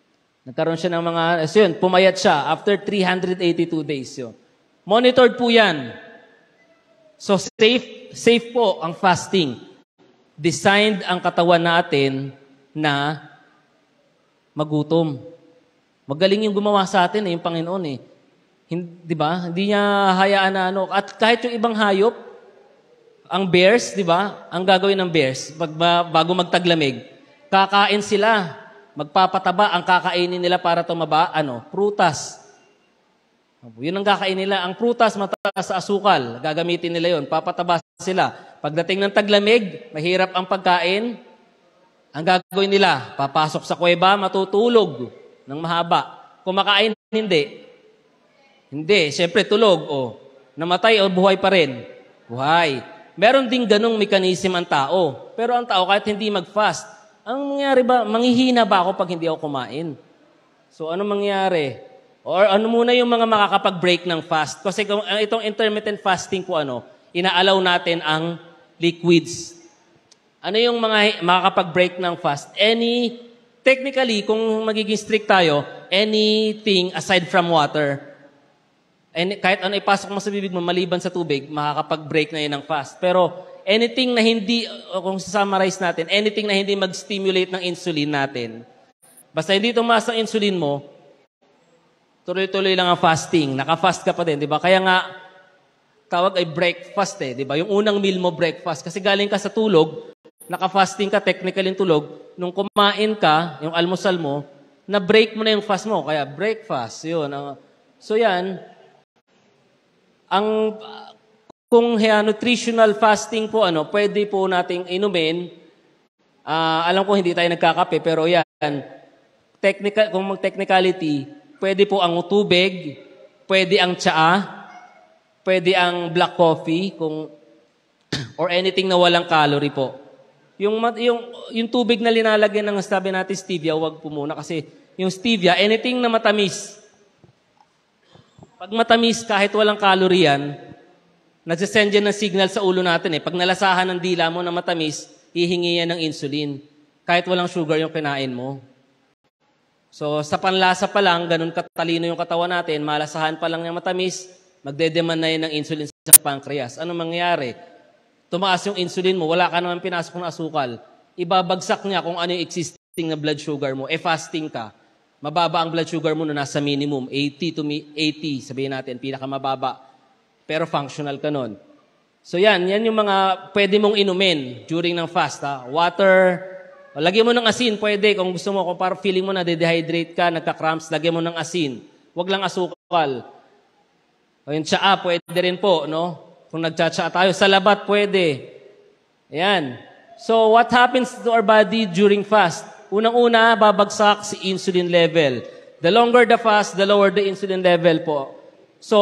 Nagkaroon siya ng mga, so yun, pumayat siya after 382 days. Yun. Monitored po yan. So safe po ang fasting. Designed ang katawan natin na magutom. Magaling yung gumawa sa atin, yung Panginoon eh. Di ba? Hindi niya hayaan na ano. At kahit yung ibang hayop, ang bears, di ba? Ang gagawin ng bears, bago magtaglamig, kakain sila. Magpapataba ang kakainin nila para tumaba, prutas. Yun ang kakainin nila. Ang prutas, mataas sa asukal. Gagamitin nila yun. Papataba sila. Pagdating ng taglamig, mahirap ang pagkain. Ang gagawin nila, papasok sa kuweba, matutulog ng mahaba. Kumakain, hindi. Hindi. Siyempre, tulog. Namatay o buhay pa rin? Buhay. Meron ding ganong mekanism ang tao. Pero ang tao, kahit hindi mag-fast, ang mangyari ba, manghihina ba ako pag hindi ako kumain? So, ano mangyari? Or ano muna yung mga makakapag-break ng fast? Kasi itong intermittent fasting po, inaalaw natin ang liquids. Ano yung mga makakapag-break ng fast? Technically, kung magiging strict tayo, anything aside from water. Kahit ano ipasok mo sa bibig mo, maliban sa tubig, makakapag-break na yun ng fast. Pero anything na hindi, kung summarize natin, anything na hindi mag-stimulate ng insulin natin, basta hindi tumaas ang insulin mo, tuloy-tuloy lang ang fasting. Naka-fast ka pa din, di ba? Kaya nga, tawag ay breakfast di ba? Yung unang meal mo, breakfast. Kasi galing ka sa tulog, naka-fasting ka, technical yung tulog, nung kumain ka, yung almusal mo, na-break mo na yung fast mo. Kaya breakfast, yun. So yan, kung nutritional fasting po, pwede po nating inumin. Alam ko hindi tayo nagkakape, pero yan, kung mag-technicality, pwede po ang tubig, pwede ang tsaa, pwede ang black coffee, or anything na walang calorie po. Yung tubig na linalagyan ng sabi natin stevia, wag po muna kasi yung stevia, anything na matamis. Pag matamis, kahit walang calorie yan, nagsasend yan ng signal sa ulo natin Pag nalasahan ng dila mo na matamis, hihingi yan ng insulin. Kahit walang sugar yung kinain mo. So, sa panlasa pa lang, ganun katalino yung katawan natin, malasahan pa lang yung matamis, magdedemand na yan ng insulin sa pancreas. Ano mangyayari? Tumaas yung insulin mo, wala ka naman pinasok ng asukal. Ibabagsak niya kung ano yung existing na blood sugar mo. Fasting ka. Mababa ang blood sugar mo na nasa minimum, 80 sabihin natin, pinakamababa. Pero functional ka nun. So yan yung mga pwede mong inumin during ng fast. Water, lagyan mo ng asin, pwede. Kung gusto mo, kung parang feeling mo na dehydrate ka, nagka-cramps, lagyan mo ng asin. Huwag lang asukal. O yung tsaa, pwede rin po, Kung nagtsatsaa tayo, sa labat, pwede. Ayan. So what happens to our body during fast? Unang-una, babagsak si insulin level. The longer the fast, the lower the insulin level po. So,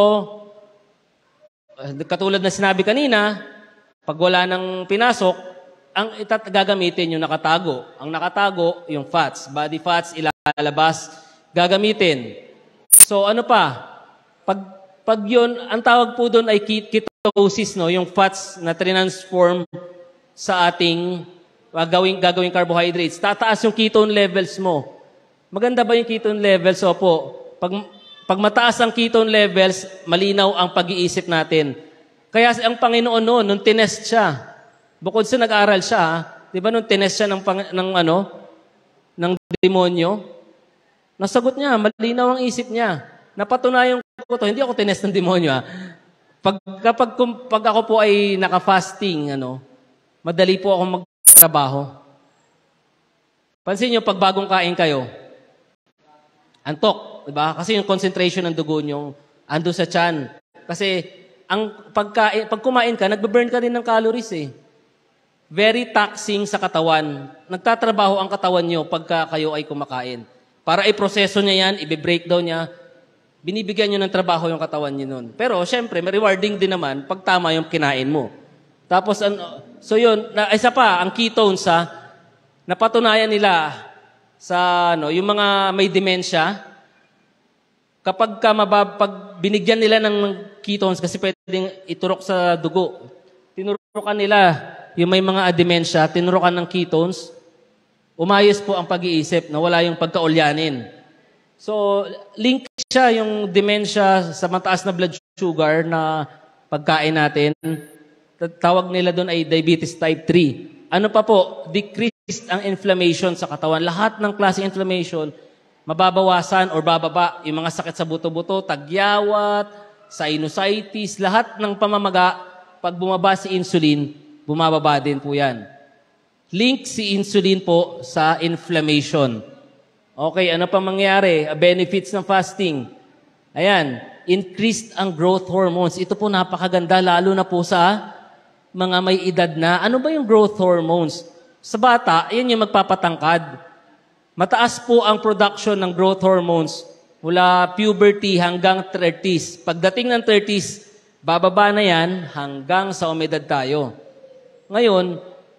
katulad na sinabi kanina, pag wala nang pinasok, ang gagamitin yung nakatago. Ang nakatago, yung fats. Body fats, ilalabas, gagamitin. So, ano pa? Pag yun, ang tawag po doon ay ketosis, yung fats na transform sa ating gagawing carbohydrates. Tataas yung ketone levels mo. Maganda ba yung ketone levels? Opo. Pag mataas ang ketone levels, malinaw ang pag-iisip natin. Kaya ang Panginoon noon, nung tinest siya, bukod sa nag-aaral siya, di ba nung tinest siya ng demonyo, nasagot niya, malinaw ang isip niya. Napatunayan ko to, hindi ako tinest ng demonyo. Pag ako po ay naka-fasting, madali po ako magtrabaho. Pansin niyo, pag bagong kain kayo, antok. Diba? Kasi yung concentration ng dugo nyo ando sa tiyan. Kasi pag kumain ka, nagbe-burn ka rin ng calories Very taxing sa katawan. Nagtatrabaho ang katawan nyo pagka kayo ay kumakain. Para i-proseso niya yan, i-breakdown niya, binibigyan nyo ng trabaho yung katawan nyo nun. Pero syempre, may rewarding din naman pag tama yung kinain mo. Tapos, so yun, isa pa, ang ketones napatunayan nila sa yung mga may demensya, kapag pag binigyan nila ng ketones kasi pwedeng iturok sa dugo, tinurukan nila yung may mga dementia, tinurukan ng ketones, umayos po ang pag-iisip na wala yung pagkaulyanin. So, link siya yung dementia sa mataas na blood sugar na pagkain natin. Tawag nila doon ay diabetes type 3. Ano pa po? Decreased ang inflammation sa katawan. Lahat ng klaseng inflammation, mababawasan or bababa. Yung mga sakit sa buto-buto, tagyawat, sinusitis, lahat ng pamamaga, pag bumaba si insulin, bumababa din po yan. Link si insulin po sa inflammation. Okay, ano pa mangyari? Benefits ng fasting. Ayan, increased ang growth hormones. Ito po napakaganda, lalo na po sa mga may edad na. Ano ba yung growth hormones? Sa bata, yan yung magpapatangkad. Mataas po ang production ng growth hormones mula puberty hanggang 30s. Pagdating ng 30s, bababa na yan hanggang sa umedad tayo. Ngayon,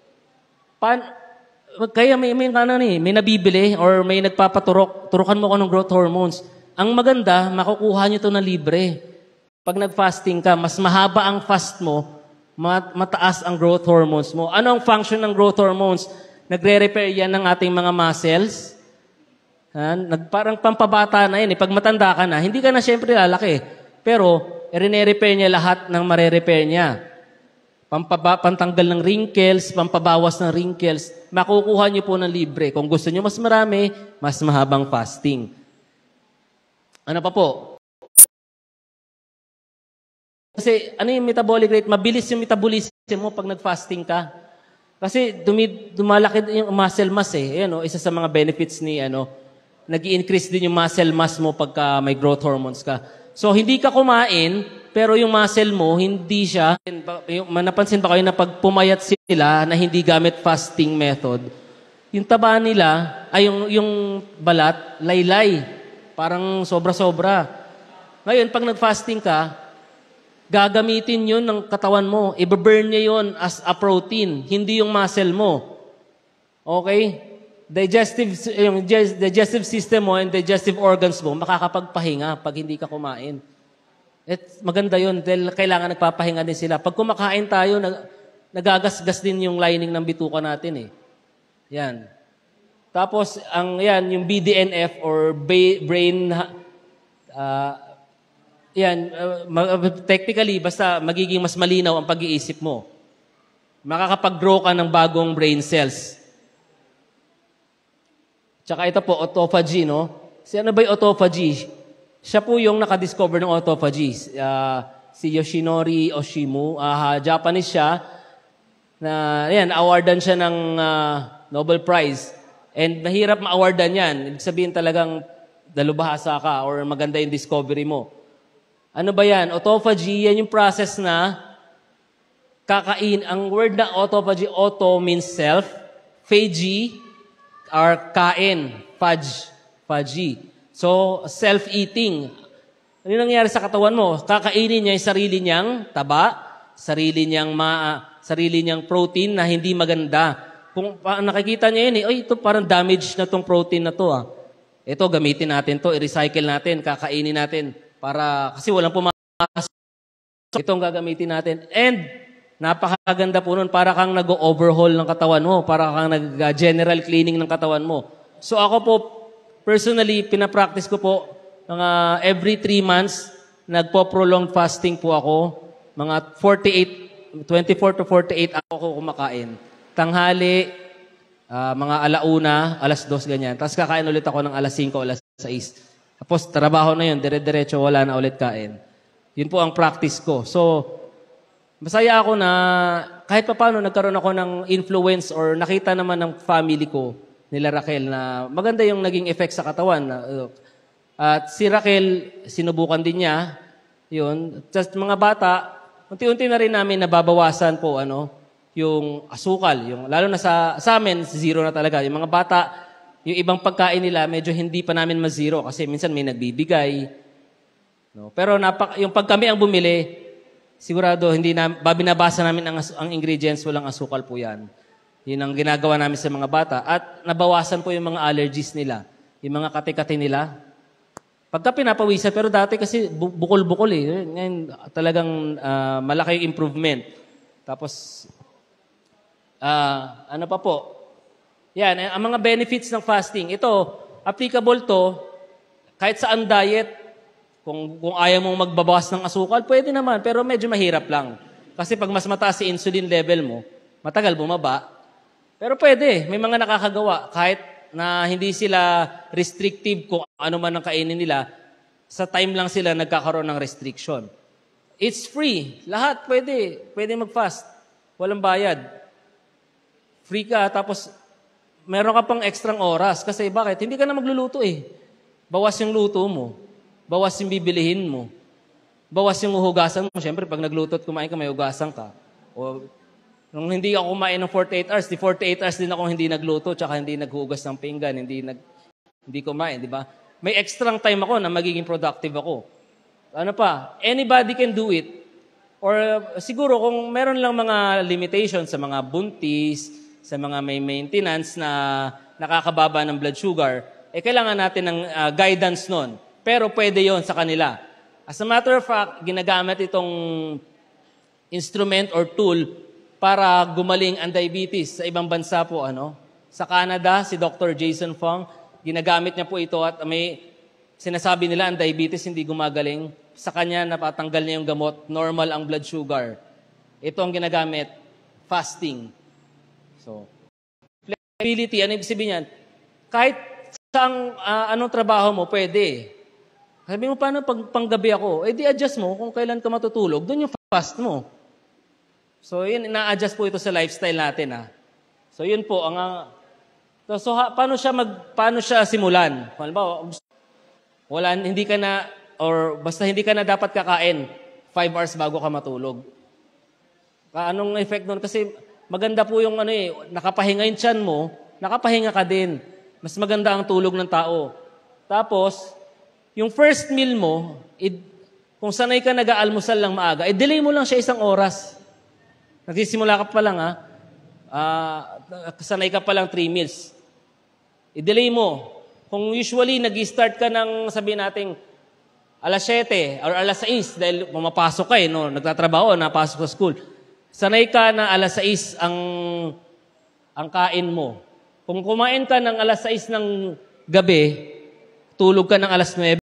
kaya may nabibili or may nagpapaturok, turukan mo ko ng growth hormones. Ang maganda, makukuha nyo ito na libre. Pag nag-fasting ka, mas mahaba ang fast mo, mataas ang growth hormones mo. Ano ang function ng growth hormones? Nagre-repair yan ng ating mga muscles. Parang pampabata na yan. Pag matanda ka na, hindi ka na siyempre lalaki. Pero, rene-repair niya lahat ng mare-repair niya. Pantanggal ng wrinkles, pampabawas ng wrinkles. Makukuha niyo po ng libre. Kung gusto niyo mas marami, mas mahabang fasting. Ano pa po? Kasi ano yung metabolic rate? Mabilis yung metabolism mo pag nag-fasting ka. Kasi dumalaki yung muscle mass eh. Ayan, isa sa mga benefits ni nag-i-increase din yung muscle mass mo pagka may growth hormones ka. So, hindi ka kumain, pero yung muscle mo, hindi siya. Napansin ba kayo na pag pumayat sila na hindi gamit fasting method, yung taba nila, ay yung balat, laylay. Parang sobra-sobra. Ngayon, pag nag-fasting ka, gagamitin yun ng katawan mo. I-burn niya yun as a protein, hindi yung muscle mo. Okay? Digestive system mo and digestive organs mo, makakapagpahinga pag hindi ka kumain. Maganda yun dahil kailangan nagpapahinga din sila. Pag kumakain tayo, nagagasgas din yung lining ng bituka natin eh. Yan. Tapos, yung BDNF or brain, technically, basta magiging mas malinaw ang pag-iisip mo. Makakapag-grow ka ng bagong brain cells. Tsaka ito po, autophagy, no? Ano ba yung autophagy? Siya po yung nakadiscover ng autophagy. Si Yoshinori Oshimu. Japanese siya. Awardan siya ng Nobel Prize. And mahirap ma-awardan yan. Ibig sabihin talagang dalubhasa ka or maganda yung discovery mo. Ano ba yan? Autophagy, yan yung process na kakain. Ang word na autophagy, auto means self. Phagy, or kain. Phagy. So, self-eating. Ano yung nangyari sa katawan mo? Kakainin niya yung sarili niyang taba, sarili niyang protein na hindi maganda. Kung nakikita niya yun, ito parang damage na tong protein na to. Ito, gamitin natin to, i-recycle natin, kakainin natin, kasi walang pumasok. Ito ang gagamitin natin. And, napakaganda po nun, para kang nag-overhaul ng katawan mo, para kang nag-general cleaning ng katawan mo. So ako po, personally, pinapractice ko po, mga every 3 months, nagpo-prolonged fasting po ako. Mga 24 to 48 ako kumakain. Tanghali, mga alauna, alas 2, ganyan. Tapos kakain ulit ako ng alas 5, alas 6. Tapos trabaho na yun, dire-diretso, wala na ulit kain. Yun po ang practice ko. So, masaya ako na kahit paano nagkaroon ako ng influence or nakita naman ng family ko, nila Raquel, na maganda yung naging effect sa katawan. At si Raquel, sinubukan din niya, yun. Just mga bata, unti-unti na rin namin nababawasan po, yung asukal. Lalo na sa amin, zero na talaga. Yung mga bata, yung ibang pagkain nila, medyo hindi pa namin ma-zero kasi minsan may nagbibigay. No? Pero yung pag kami ang bumili, sigurado, binabasa namin ang ingredients, walang asukal po yan. Yun ang ginagawa namin sa mga bata. At nabawasan po yung mga allergies nila. Yung mga kati-kati nila. Pagka pinapawisan, pero dati kasi bukol-bukol eh. Ngayon talagang malaki yung improvement. Tapos, ano pa po? Yan, ang mga benefits ng fasting. Ito, applicable to Kahit saan diet, kung ayaw mong magbabawas ng asukal, pwede naman, pero medyo mahirap lang. Kasi pag mas mataas si insulin level mo, matagal bumaba. Pero pwede, may mga nakakagawa. Kahit na hindi sila restrictive kung ano man ang kainin nila, sa time lang sila nagkakaroon ng restriction. It's free. Lahat pwede. Pwede mag-fast. Walang bayad. Free ka, tapos meron ka pang extrang oras. Kasi bakit? Hindi ka na magluluto eh. Bawas yung luto mo. Bawas yung bibilihin mo. Bawas yung hugasan mo. Siyempre, pag nagluto at kumain ka, may hugasan ka. O, nung hindi ako kumain ng 48 hours, di 48 hours din ako hindi nagluto, tsaka hindi naghugas ng pinggan, hindi kumain, di ba? May extrang time ako na magiging productive ako. Ano pa? Anybody can do it. Or siguro kung meron lang mga limitations sa mga buntis, sa mga may maintenance na nakakababa ng blood sugar, kailangan natin ng guidance nun. Pero pwede yon sa kanila. As a matter of fact, ginagamit itong instrument or tool para gumaling ang diabetes sa ibang bansa po. Sa Canada, si Dr. Jason Fung, ginagamit niya po ito at may sinasabi nila ang diabetes hindi gumagaling. Sa kanya, napatanggal niya yung gamot, normal ang blood sugar. Ito ang ginagamit, fasting. So, flexibility, ano ibig sabihin yan? Kahit anong trabaho mo, pwede. Sabi mo, paano pag panggabi ako? Di-adjust mo kung kailan ka matutulog. Doon yung fast mo. So, yun, ina-adjust po ito sa lifestyle natin. So, yun po. Paano siya simulan? Halimbawa, hindi ka na, or basta hindi ka na dapat kakain 5 hours bago ka matulog. Anong effect nun? Kasi maganda po yung nakapahinga yung tiyan mo, nakapahinga ka din. Mas maganda ang tulog ng tao. Tapos, yung first meal mo, kung sanay ka nag-aalmusal lang maaga, delay mo lang siya 1 oras. Nagsisimula ka pa lang, sanay ka pa lang 3 meals. I-delay mo. Kung usually nag-start ka ng, sabihin natin, alas 7 or alas 6, dahil pumapasok ka nagtatrabaho, napasok sa school. Sanay ka na alas 6 ang kain mo. Kung kumain ka ng alas 6 ng gabi, tulog ka ng alas 9,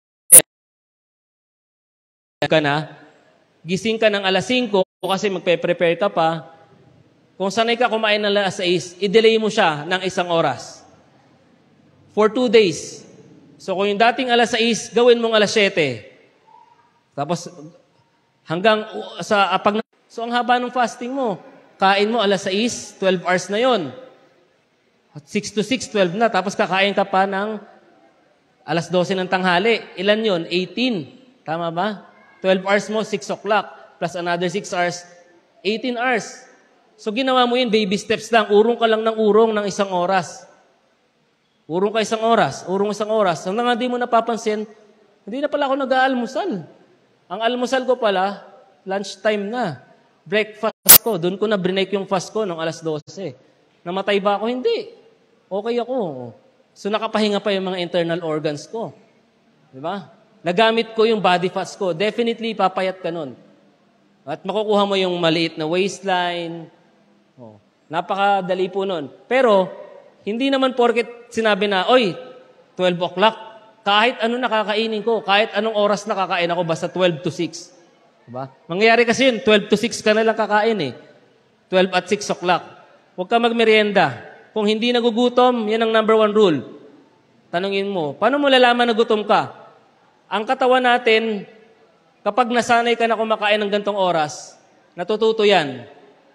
gising ka ng alas 5 kasi magpe-prepare ka pa. Kung sanay ka kumain ng alas 6, i-delay mo siya ng 1 oras. For 2 days. So kung yung dating alas 6, gawin mong alas 7. Tapos hanggang so ang haba ng fasting mo, kain mo alas 6, 12 hours na yon. At 6 to 6, 12 na. Tapos kakain ka pa ng alas 12 ng tanghali. Ilan yon? 18. Tama ba? 12 hours mo, 6 o'clock. Plus another 6 hours, 18 hours. So ginawa mo yun, baby steps lang. Urong ka lang ng urong ng 1 oras. Urong ka 1 oras. Urong 1 oras. Hanggang nga di mo napapansin, hindi na pala ako nag-aalmusal. Ang almusal ko pala, lunchtime na. Breakfast ko. Doon ko na brinake yung fast ko ng alas 12. Namatay ba ako? Hindi. Okay ako. So nakapahinga pa yung mga internal organs ko. Di ba? Nagamit ko yung body fats ko. Definitely, papayat ka nun. At makukuha mo yung maliit na waistline. Napakadali po nun. Pero, hindi naman porket sinabi na, oy, 12 o'clock, kahit ano nakakainin ko, kahit anong oras nakakain ako, basta 12 to 6. Diba? Mangyayari kasi yun, 12 to 6 ka na lang kakain 12 at 6 o'clock. Huwag ka magmerienda. Kung hindi nagugutom, yan ang number 1 rule. Tanungin mo, paano mo lalaman na gutom ka? Ang katawan natin, kapag nasanay ka na kumakain ng gantong oras, natututo yan.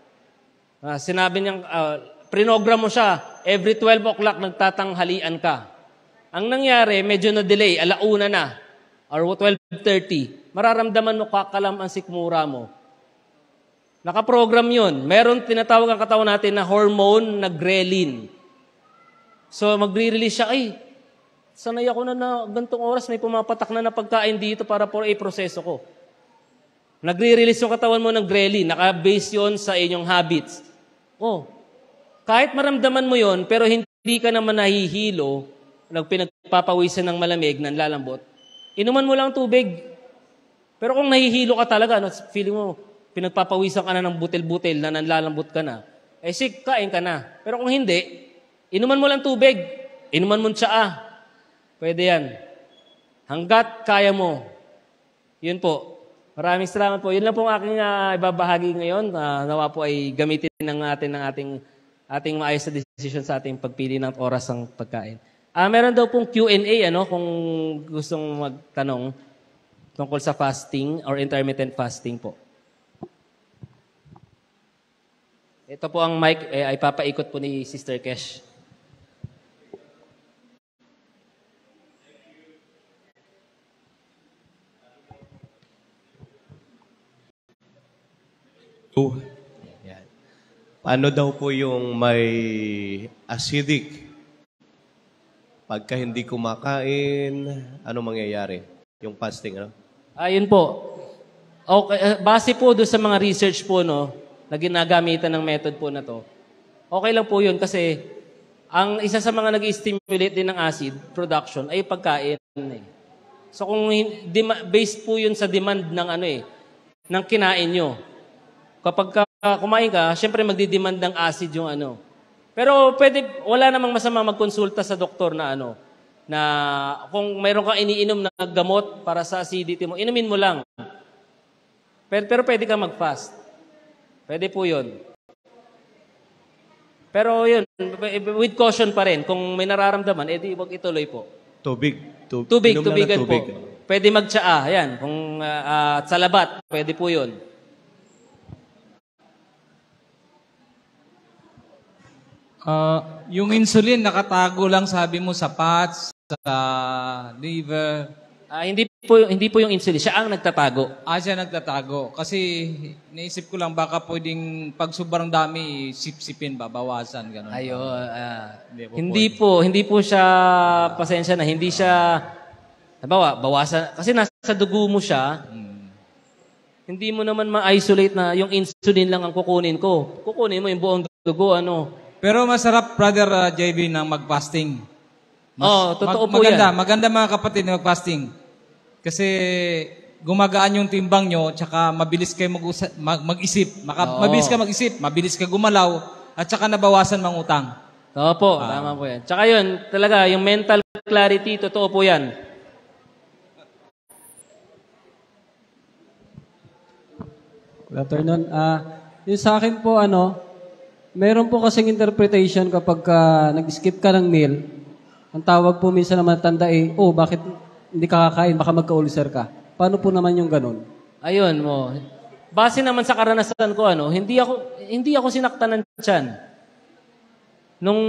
Sinabi niyang, prinogram mo siya, every 12 o'clock nagtatanghalian ka. Ang nangyari, medyo na-delay, 1:00 na, or 12:30, mararamdaman mo kakalam ang sikmura mo. Nakaprogram yun. Meron tinatawag ang katawan natin na hormone na ghrelin. So, magre-release siya, sanay ako na gantong oras, may pumapatak na pagkain dito para proseso ko. Nagre-release yung katawan mo ng ghrelin, naka-base yun sa inyong habits. Kahit maramdaman mo yon, pero hindi ka naman nahihilo, pinagpapawisan ng malamig, ng lalambot, inuman mo lang tubig. Pero kung nahihilo ka talaga, feeling mo, pinagpapawisan ka na ng butil-butil, na nanlalambot ka na, kain ka na. Pero kung hindi, inuman mo lang tubig, inuman mo tsaa. Pwede yan. Hanggat kaya mo. Yun po. Maraming salamat po. Yun lang po ang aking ibabahagi ngayon. Nawa po ay gamitin natin ng ating maayos na decision sa ating pagpili ng oras ng pagkain. Meron daw pong Q&A, kung gustong magtanong tungkol sa fasting or intermittent fasting po. Ito po ang mic, ay papaikot po ni Sister Kesh. Yan. Paano daw po yung may acidic? Pagka hindi kumakain, ano mangyayari? Yung fasting, ano? Ayun po. Okay, base po doon sa mga research po, na ginagamitan ng method po na to, okay lang po yun kasi ang isa sa mga nag-stimulate din ng acid production ay pagkain. So kung based po yun sa demand ng ng kinain nyo. Kapag kumain ka, syempre magdi-demand ng acid yung Pero wala namang masama magkonsulta sa doktor na na kung mayroon kang iniinom na gamot para sa acidity mo, inumin mo lang. Pero pwede kang mag-fast. Pwede po yun. Pero yun, with caution pa rin. Kung may nararamdaman, edi wag ituloy po. Tubigan po. Pwede magtsaa. Ayan. Kung sa labat, pwede po yun. Yung insulin, nakatago lang sabi mo sa fats, sa liver. Hindi po yung insulin. Siya ang nagtatago. Siya nagtatago. Kasi naisip ko lang baka pwedeng pag sobrang dami, sip-sipin, babawasan. Ganun. Hindi po siya, pasensya na, hindi siya, bawasan. Kasi nasa dugo mo siya, hindi mo naman ma-isolate na yung insulin lang ang kukunin ko. Kukunin mo yung buong dugo, Pero masarap, Brother JB, ng mag-fasting. Totoo po yan. Maganda mga kapatid na mag-fasting. Kasi gumagaan yung timbang nyo, tsaka mabilis kayo mag-isip. Mabilis ka mag-isip, mabilis ka gumalaw, at tsaka nabawasan mang utang. Opo, tama po yan. Tsaka yun, talaga, yung mental clarity, totoo po yan. Good afternoon. Yung sa akin po, meron po kasing interpretation kapag nag-skip ka ng meal, ang tawag po minsan na matanda bakit hindi ka kakain, baka magka-ulcer ka. Paano po naman yung ganun? Ayun mo. Base naman sa karanasan ko, hindi ako sinaktan ng tiyan. Nung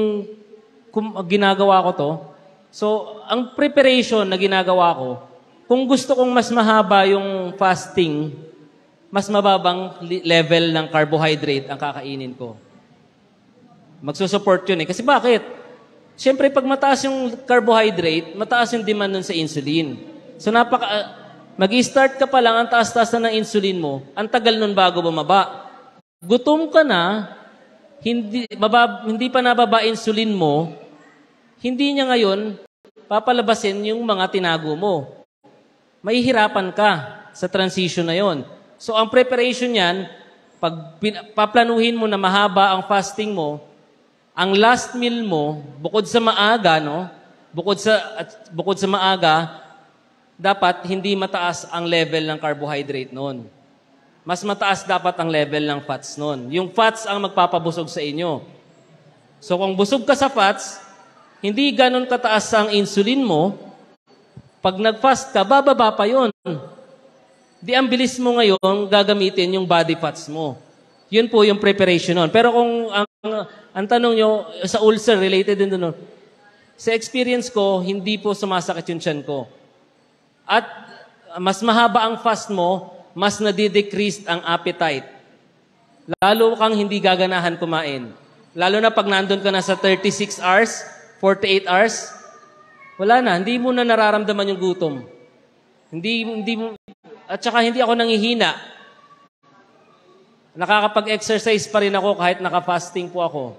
ginagawa ko to, so, ang preparation na ginagawa ko, kung gusto kong mas mahaba yung fasting, mas mababang level ng carbohydrate ang kakainin ko. Magsusupport yun Kasi bakit? Siyempre, pag mataas yung carbohydrate, mataas yung demand nun sa insulin. So, mag-i-start ka pa lang, ang taas-taas na ng insulin mo, ang tagal nun bago bumaba. Gutom ka na, hindi pa nababa insulin mo, hindi niya ngayon papalabasin yung mga tinago mo. Mahihirapan ka sa transition na yon. So, ang preparation niyan, pag paplanuhin mo na mahaba ang fasting mo, ang last meal mo, bukod sa maaga, bukod sa maaga, dapat hindi mataas ang level ng carbohydrate noon. Mas mataas dapat ang level ng fats noon. Yung fats ang magpapabusog sa inyo. So, kung busog ka sa fats, hindi ganun kataas ang insulin mo, pag nag-fast ka, bababa pa yun. Di ang bilis mo ngayon gagamitin yung body fats mo. Yun po yung preparation nun. Pero kung ang tanong nyo, sa ulcer, related din doon. Sa experience ko, hindi po sumasakit yung tiyan ko. At mas mahaba ang fast mo, mas nadidecrease ang appetite. Lalo kang hindi gaganahan kumain. Lalo na pag nandun ka na sa 36 hours, 48 hours, wala na, hindi mo na nararamdaman yung gutom. At saka hindi ako nangihina. Nakakapag-exercise pa rin ako kahit naka-fasting po ako.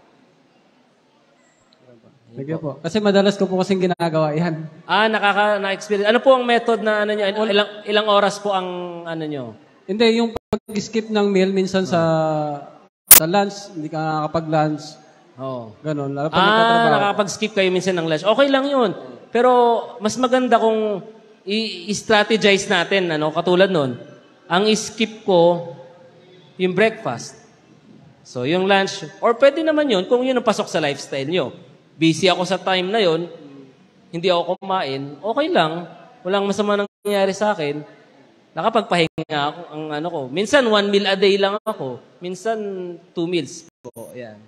Sige po. Kasi madalas ko po kasing ginagawa yan. Na-experience. Ano po ang method na nyo? Ilang oras po ang nyo? Hindi, yung pag-skip ng meal, minsan sa lunch, hindi ka nakakapag-lunch. Oo. Ganon. Nakakapag-skip kayo minsan ng lunch. Okay lang yun. Pero mas maganda kung i-strategize natin, katulad nun. Ang skip ko, yung breakfast. So, yung lunch, or pwede naman yun kung yun ang pasok sa lifestyle nyo. Busy ako sa time na yun, hindi ako kumain, okay lang. Walang masama nangyayari sa akin. Nakapagpahinga ako, ko. Minsan, 1 meal a day lang ako. Minsan, 2 meals po. Ayan.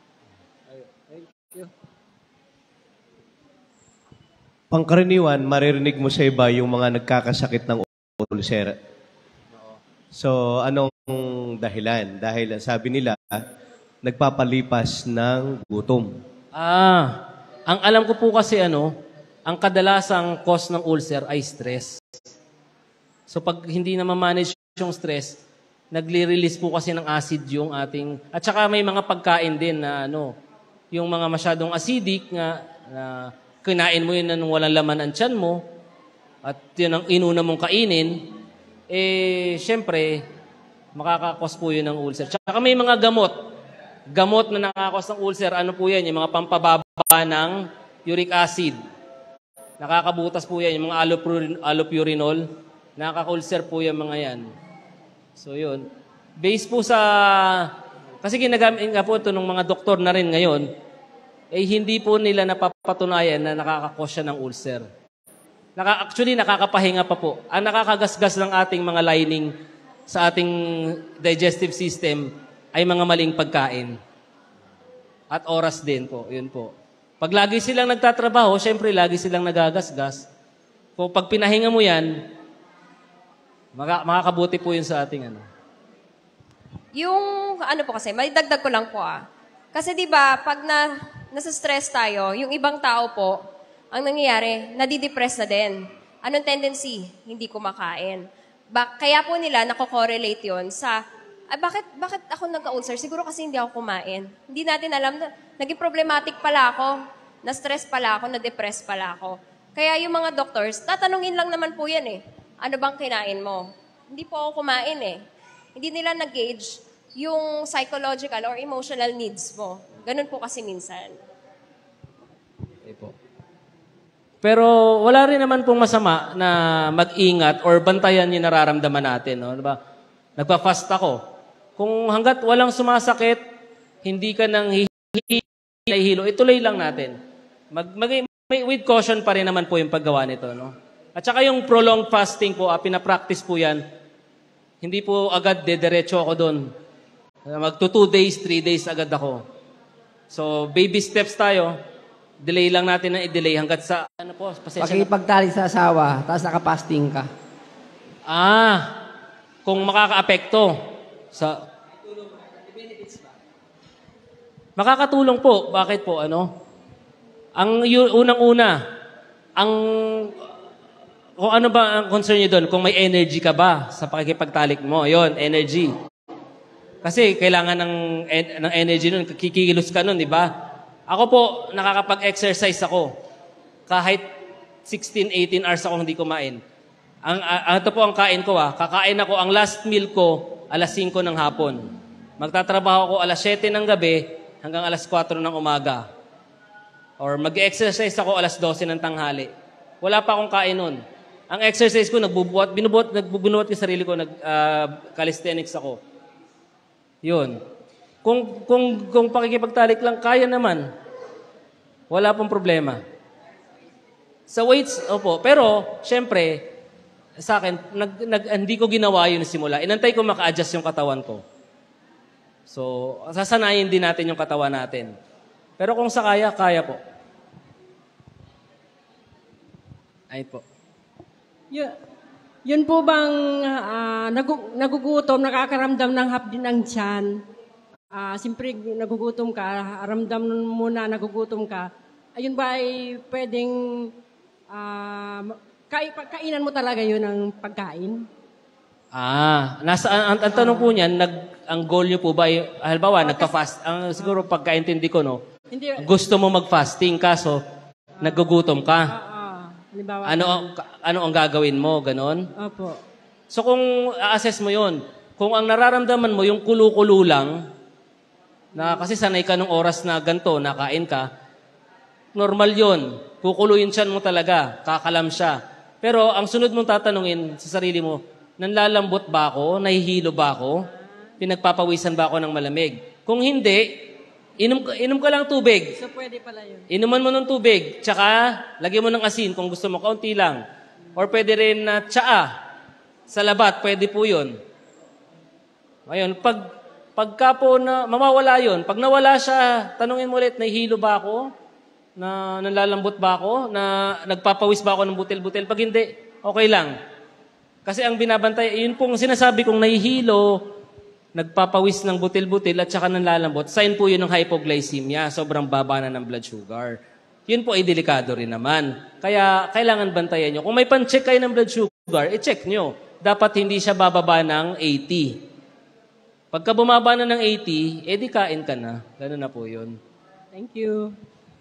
Pangkaraniwan, maririnig mo sa iba yung mga nagkakasakit ng ulcer. So, anong dahilan? Dahil sabi nila, nagpapalipas ng gutom. Ang alam ko po kasi ang kadalasang cause ng ulcer ay stress. So pag hindi na ma-manage yung stress, nagli-release po kasi ng acid yung ating... At saka may mga pagkain din na yung mga masyadong acidic nga, na kinain mo yun na walang laman ang tiyan mo, at yun ang inuna mong kainin, syempre, makakakos po yun ng ulcer. Tsaka may mga gamot na nakakos ng ulcer, po yan, yung mga pampababa ng uric acid. Nakakabutas po yan, yung mga allopurinol, nakaka-ulcer po yung mga yan. So yun. Based po sa, kasi ginagamit nga po ito ng mga doktor na rin ngayon, hindi po nila napapatunayan na nakakakos siya ng ulcer. Actually, nakakapahinga pa po. Ang nakakagasgas ng ating mga lining sa ating digestive system ay mga maling pagkain. At oras din po. Yun po. Pag lagi silang nagtatrabaho, syempre lagi silang nagagasgas. Kung pag pinahinga mo yan, makakabuti po yun sa ating Yung po kasi, may dagdag ko lang po Kasi di ba pag nasa-stress tayo, yung ibang tao po, ang nangyayari, nadidepress na din. Anong tendency? Hindi kumakain. Kaya po nila nako-correlate yun sa, bakit ako nagka-ulcer? Siguro kasi hindi ako kumain. Hindi natin alam na naging problematic pala ako, na-stress pala ako, na-depress pala ako. Kaya yung mga doctors, tatanungin lang naman po yan ano bang kinain mo? Hindi po ako kumain Hindi nila nag-gauge yung psychological or emotional needs mo. Ganun po kasi minsan. Okay po. Pero wala rin naman pong masama na mag-ingat or bantayan yung nararamdaman natin. Diba? Nagpa-fast ako. Kung hanggat walang sumasakit, hindi ka nang hihilo, ituloy lang natin. With caution pa rin naman po yung paggawa nito. At saka yung prolonged fasting po, pinapractice po yan. Hindi po agad dediretso ako doon. Magto 2 days, 3 days agad ako. So, baby steps tayo. Delay lang natin na i-delay hanggat sa, Pakipagtali sa asawa, tapos nakapasting ka. Kung makaka-apekto. Makakatulong po. Bakit po, Ang unang-una, kung ano ba ang concern nyo doon? Kung may energy ka ba sa pakikipagtalik mo? Yon, energy. Kasi kailangan ng energy nun. Kikilos ka nun, di ba? Ako po, nakakapag-exercise ako. Kahit 16, 18 hours ako hindi kumain. Ito po ang kain ko. Kakain ako, ang last meal ko, alas 5 ng hapon. Magtatrabaho ako alas 7 ng gabi hanggang alas 4 ng umaga. Or mag-exercise ako alas 12 ng tanghali. Wala pa akong kain nun. Ang exercise ko, binubuhat ko sarili ko, calisthenics ako. Yun. Kung pakikipagtalik lang, kaya naman. Wala pong problema. Sa weights, opo. Pero, syempre, sa akin, hindi ko ginawa yun simula. Inantay ko maka-adjust yung katawan ko. So, sasanayin din natin yung katawan natin. Pero kung sa kaya po. Ay po. Yun po bang nagugutom, nakakaramdam ng hapdi ng tiyan? Siyempre, nagugutom ka, ramdam mo na nagugutom ka. Ayun ba ay pwedeng kainan mo talaga yun ang pagkain? Ang tanong po niyan, ang goal niyo po ba, halimbawa, nagpa-fast, siguro pagkaintindi ko, Hindi, gusto mo mag-fasting, kaso nagugutom ka. Halimbawa, ano ang gagawin mo, ganon? Opo. So kung a-assess mo yon, kung ang nararamdaman mo yung kulo-kulo lang, na kasi sanay ka nung oras na ganito, nakain ka, normal yon. kukuluyin siyan mo talaga, kakalam siya. Pero ang sunod mong tatanungin sa sarili mo, nanlalambot ba ako? Nahihilo ba ako? Pinagpapawisan ba ako ng malamig? Kung hindi, inom ka lang tubig. So, pwede pala yun. Inuman mo ng tubig, tsaka lagyan mo ng asin kung gusto mo, kaunti lang. Or pwede rin na tsaa. Sa labat, pwede po yun. Ngayon, pagka po na mawawala yun, pag nawala siya, tanungin mo ulit, nahihilo ba ako? Na nalalambot ba ako? Na nagpapawis ba ako ng butil-butil? Pag hindi, okay lang. Kasi ang binabantay, yun pong sinasabi kong nahihilo, nagpapawis ng butil-butil at saka nalalambot, sign po yun ng hypoglycemia, sobrang baba na ng blood sugar. Yun po ay delikado rin naman. Kaya kailangan bantayan nyo. Kung may pan-check kayo ng blood sugar, i-check nyo. Dapat hindi siya bababa ng 80. Pagka bumaba na ng 80, edi kain ka na. Ganun na po yun. Thank you.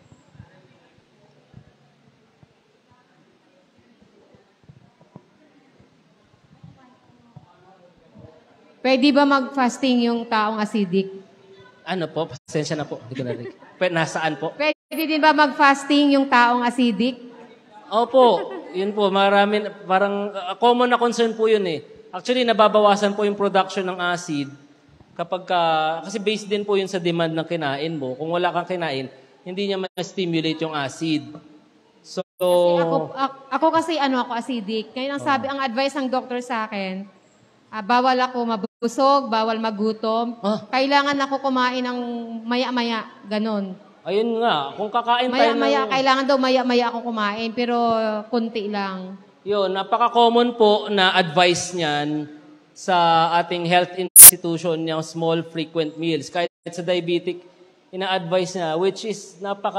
Pwede ba mag-fasting yung taong acidic? Ano po? Pasensya na po. Hindi ko narinig. Nasaan po? Pwede din ba mag-fasting yung taong acidic? Opo. Yun po. Marami, parang common na concern po yun eh. Actually, nababawasan po yung production ng acid kapag kasi based din po yun sa demand ng kinain mo. Kung wala kang kinain, hindi niya ma-stimulate yung acid. So, ako kasi ako acidic. Kaya ang advice ng doctor sa akin, bawal ako mabusog, bawal magutom. Kailangan ako kumain ng maya-maya, ganon. Ayun nga, kung kakain tayo maya-maya, kailangan daw maya-maya ako kumain, pero kunti lang. Yun, napaka-common po na advice niyan sa ating health institution, yung small frequent meals. Kahit sa diabetic, ina-advise niya, which is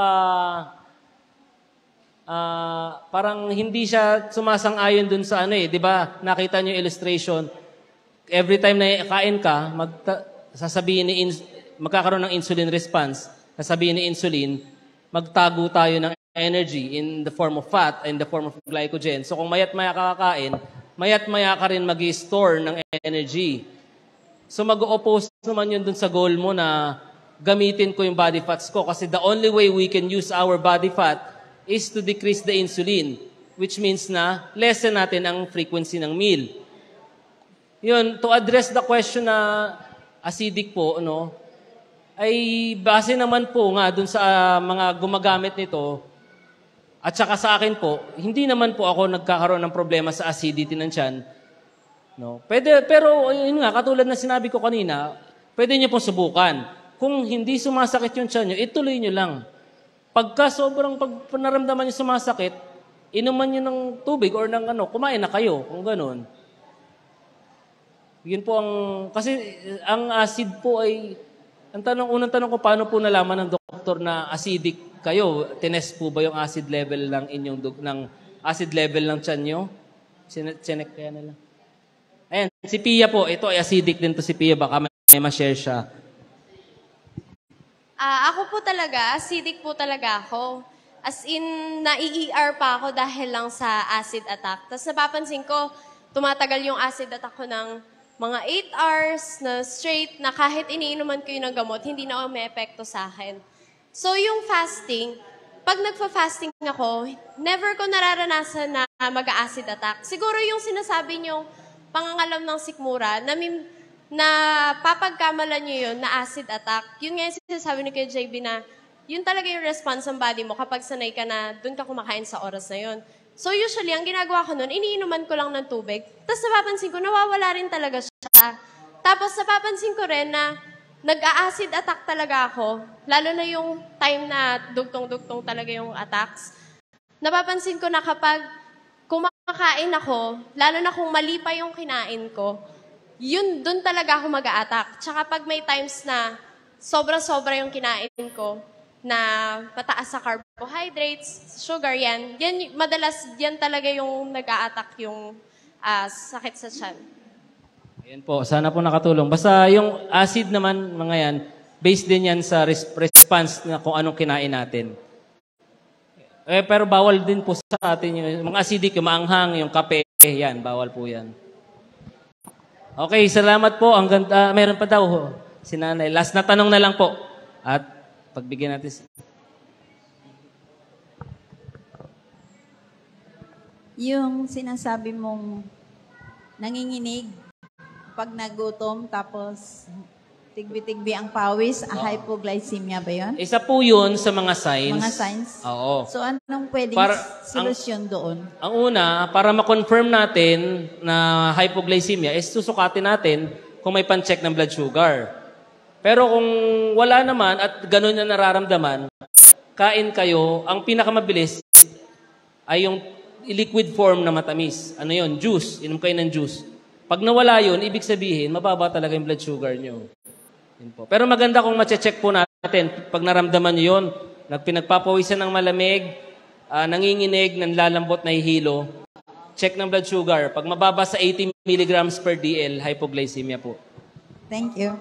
parang hindi siya sumasang-ayon dun sa di ba? Nakita niyo illustration. Every time na kain ka, magkakaroon ng insulin response. Sasabihin ni insulin, magtago tayo ng energy in the form of fat, in the form of glycogen. So kung mayat-maya ka kakain, mayat-maya ka rin mag-store ng energy. So mag-oppose naman yun dun sa goal mo na gamitin ko yung body fats ko. Kasi the only way we can use our body fat is to decrease the insulin, which means na lessen natin ang frequency ng meal. Yun, to address the question na acidic po, ay base naman po nga dun sa mga gumagamit nito at saka sa akin po, hindi naman po ako nagkakaroon ng problema sa acidity ng tiyan. Pwede, pero yun nga, katulad na sinabi ko kanina, pwede niyo pong subukan. Kung hindi sumasakit yung tiyan niyo, ituloy niyo lang. Pagka sobrang naramdaman niyo sumasakit, inuman niyo ng tubig or ng kumain na kayo, kung ganun. Yun po kasi ang acid po ay, unang tanong ko, paano po nalaman ng doktor na acidic kayo? Tinest po ba yung acid level ng acid level ng tiyan nyo? Chinek kaya nila. Ayan, si Pia po, ito ay acidic din to si Pia, baka may ma-share siya. Ako po talaga, acidic po talaga ako. As in, na-ER pa ako dahil lang sa acid attack. Tapos napapansin ko, tumatagal yung acid attack ko ng mga 8 hours na straight na kahit iniinuman ko yun ng gamot, hindi na may epekto sa akin. So yung fasting, pag nagfa-fasting ako, never ko nararanasan na mag-acid attack. Siguro yung sinasabi niyong pangangalam ng sikmura, na papagkamalan niyo yun na acid attack, yun nga yung sinasabi ni Kuya JB na yun talaga yung response ng body mo kapag sanay ka na dun ka kumakain sa oras na yun. So usually, ang ginagawa ko nun, iniinuman ko lang ng tubig. Tapos napapansin ko, nawawala rin talaga siya. Tapos napapansin ko rin na nag-a-acid attack talaga ako. Lalo na yung time na dugtong-dugtong talaga yung attacks. Napapansin ko na kapag kumakain ako, lalo na kung mali pa yung kinain ko, dun talaga ako mag-a-attack. Tsaka pag may times na sobra-sobra yung kinain ko, na mataas sa carbohydrates, sugar, madalas yan talaga yung nag-a-attack yung sakit sa tiyan. Ayan po, sana po nakatulong. Basta yung acid naman, mga yan, based din yan sa response na kung anong kinain natin. Pero bawal din po sa atin yung mga acidic, yung maanghang, yung kape, yan, bawal po yan. Okay, salamat po. Ang ganda, meron pa daw si Nanay. Last na tanong na lang po. At pagbigyan natin. Yung sinasabi mong nanginginig pag nagutom, tapos tigbi-tigbi ang pawis, hypoglycemia ba yun? Isa po yun sa mga signs. Mga signs? Oo. So anong pwedeng solusyon doon? Ang una, para ma-confirm natin na hypoglycemia, is susukatin natin kung may pan-check ng blood sugar. Pero kung wala naman at ganun na nararamdaman, kain kayo, ang pinakamabilis ay yung liquid form na matamis. Ano yun? Juice. Inom kayo ng juice. Pag nawala yun, ibig sabihin, mababa talaga yung blood sugar nyo. Yun po. Pero maganda kung ma-check po natin, pag naramdaman nyo yun, pinagpapawisan ng malamig, nanginginig, nanlalambot, nahihilo, check ng blood sugar. Pag mababa sa 80 milligrams per DL, hypoglycemia po. Thank you.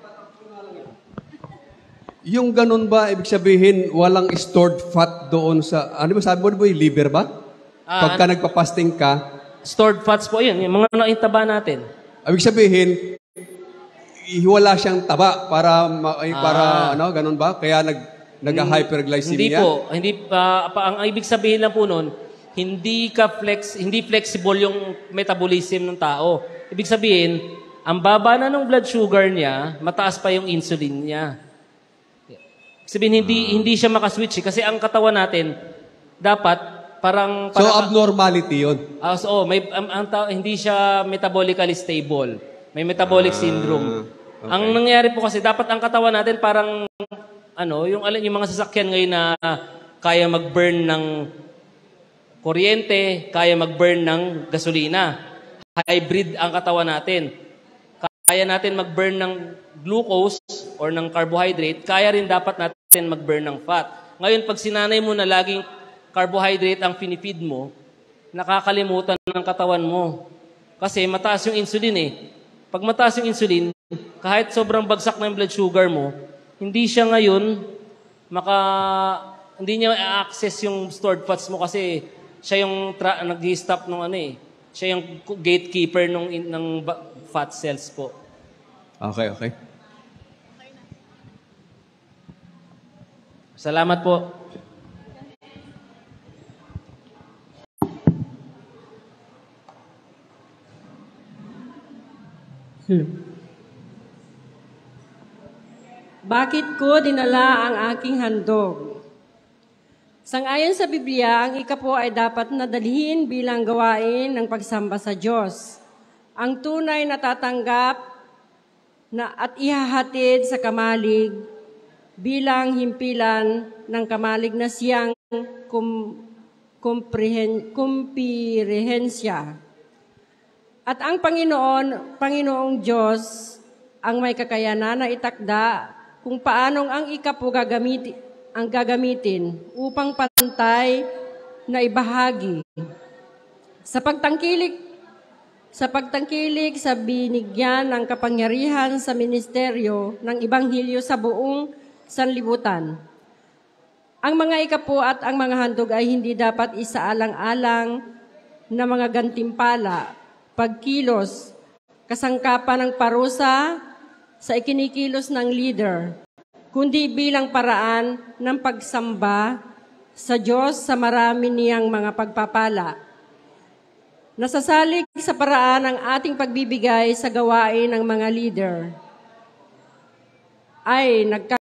Yung ganun ba, ibig sabihin, walang stored fat doon sa, ano ba sabi mo, boy, liver ba? Pagka nagpa-fasting ka? Stored fats po yun, yung mga naitaba natin. Ibig sabihin, wala siyang taba para ano, ganun ba? Kaya nag-hyperglycemia? Hindi po. Ang ibig sabihin lang po nun, hindi flexible yung metabolism ng tao. Ibig sabihin, ang baba na ng blood sugar niya, mataas pa yung insulin niya. Sabihin, hindi siya makaswitch kasi ang katawan natin, dapat so, abnormality yun? Hindi siya metabolically stable. May metabolic syndrome. Okay. Ang nangyayari po kasi, dapat ang katawan natin parang, yung mga sasakyan ngayon na kaya mag-burn ng kuryente, kaya mag-burn ng gasolina. Hybrid ang katawan natin. Kaya natin mag-burn ng glucose or ng carbohydrate, kaya rin dapat natin mag-burn ng fat. Ngayon, pag sinanay mo na laging carbohydrate ang pinipid mo, nakakalimutan ng katawan mo. Kasi mataas yung insulin eh. Pag mataas yung insulin, kahit sobrang bagsak na yung blood sugar mo, hindi siya ngayon hindi niya i-access yung stored fats mo kasi siya yung nag-stop ng siya yung gatekeeper ng fat cells po. Okay. Salamat po. Bakit ko dinala ang aking handog? Sangayon sa Biblia, ang ikapo ay dapat nadalhin bilang gawain ng pagsamba sa Diyos. Ang tunay na tatanggap at ihahatid sa kamalig bilang himpilan ng kamalig na siyang kumpirehensya. At ang Panginoong Diyos, ang may kakayanan na itakda kung paanong ang ikapo gagamitin upang pantay na ibahagi. Sa pagtangkilik sa binigyan ng kapangyarihan sa ministeryo ng Ebanghelyo sa buong sanlibutan. Ang mga ikapo at ang mga handog ay hindi dapat isaalang-alang na mga gantimpala, pagkilos, kasangkapan ng parusa sa ikinikilos ng leader, kundi bilang paraan ng pagsamba sa Diyos sa marami niyang mga pagpapala. Nasasalig sa paraan ng ating pagbibigay sa gawain ng mga leader ay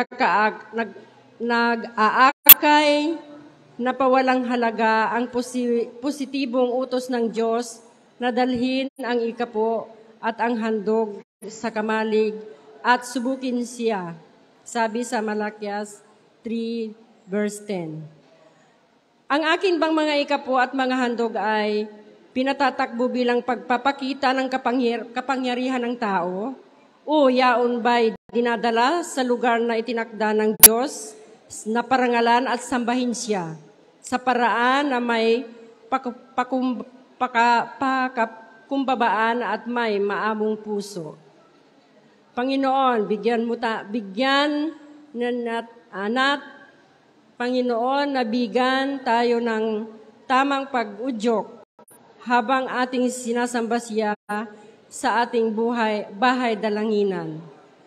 nag-aakay na pawalang halaga ang positibong utos ng Diyos na dalhin ang ikapo at ang handog sa kamalig at subukin siya. Sabi sa Malakias 3 verse 10. Ang akin bang mga ikapo at mga handog ay pinatatakbo bilang pagpapakita ng kapangyarihan ng tao? O yaon ba'y dinadala sa lugar na itinakda ng Diyos na parangalan at sambahin siya sa paraan na may kumbabaan at may maamong puso. Panginoon, Panginoon, nabigyan tayo ng tamang pag-udyok habang ating sinasamba siya sa ating bahay dalanginan.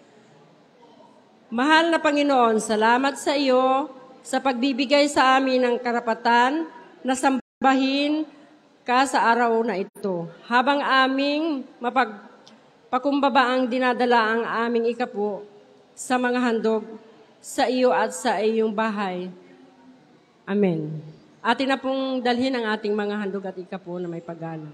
Mahal na Panginoon, salamat sa iyo sa pagbibigay sa amin ng karapatan na sambahin ka sa araw na ito. Habang aming mapagpakumbabaang dinadala ang aming ikapo sa mga handog sa iyo at sa iyong bahay. Amen. Atin na pong dalhin ang ating mga handog at ikapo na may paggalang.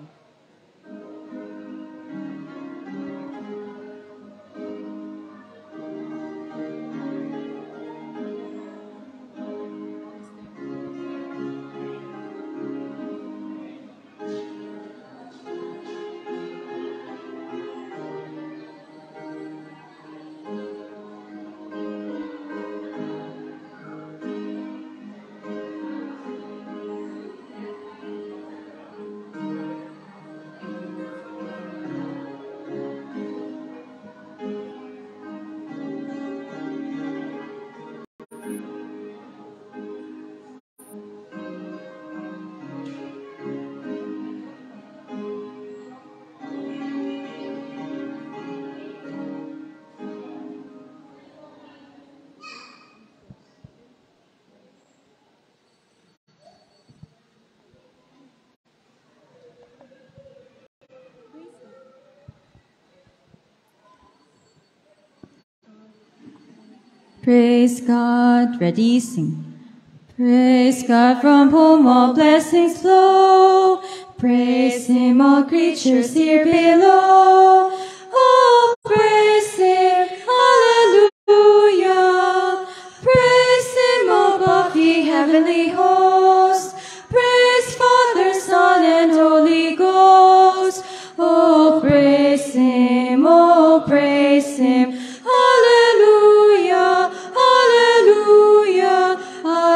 Praise God, ready, sing. Praise God, from whom all blessings flow. Praise Him, all creatures here below. Oh, praise Him, hallelujah. Praise Him above, ye heavenly hosts. Praise Father, Son, and Holy Ghost. Oh, praise Him, oh, praise Him. Hallelujah, hallelujah,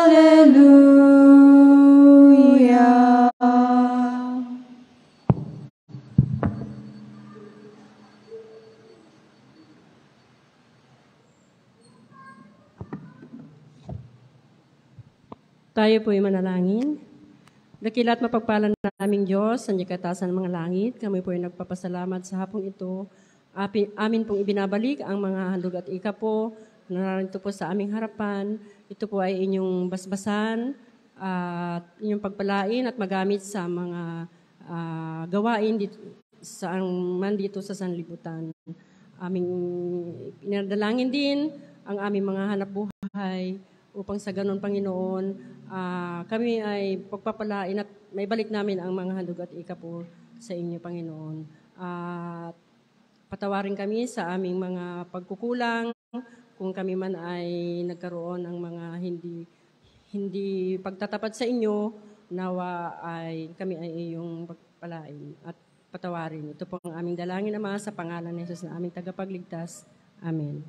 hallelujah. Tayo po'y manalangin. Dakila at mapagpalan naming Diyos, sa katasan ng mga langit, kami po'y nagpapasalamat sa hapong ito. Amin pong ibinabalik ang mga handog at ikapo na narito po sa aming harapan. Ito po ay inyong basbasan at inyong pagpalain at magamit sa mga gawain dito, man dito sa sanlibutan. Aming pinadalangin din ang aming mga hanap buhay upang sa ganon, Panginoon, kami ay pagpapalain at may balik namin ang mga handog at ikapo sa inyo, Panginoon. At patawarin kami sa aming mga pagkukulang kung kami man ay nagkaroon ng mga hindi pagtatapat sa inyo, nawa ay kami ay iyong pagpalain at patawarin. Ito po ang aming dalangin, Ama, sa pangalan ni Jesus na aming tagapagligtas. Amen.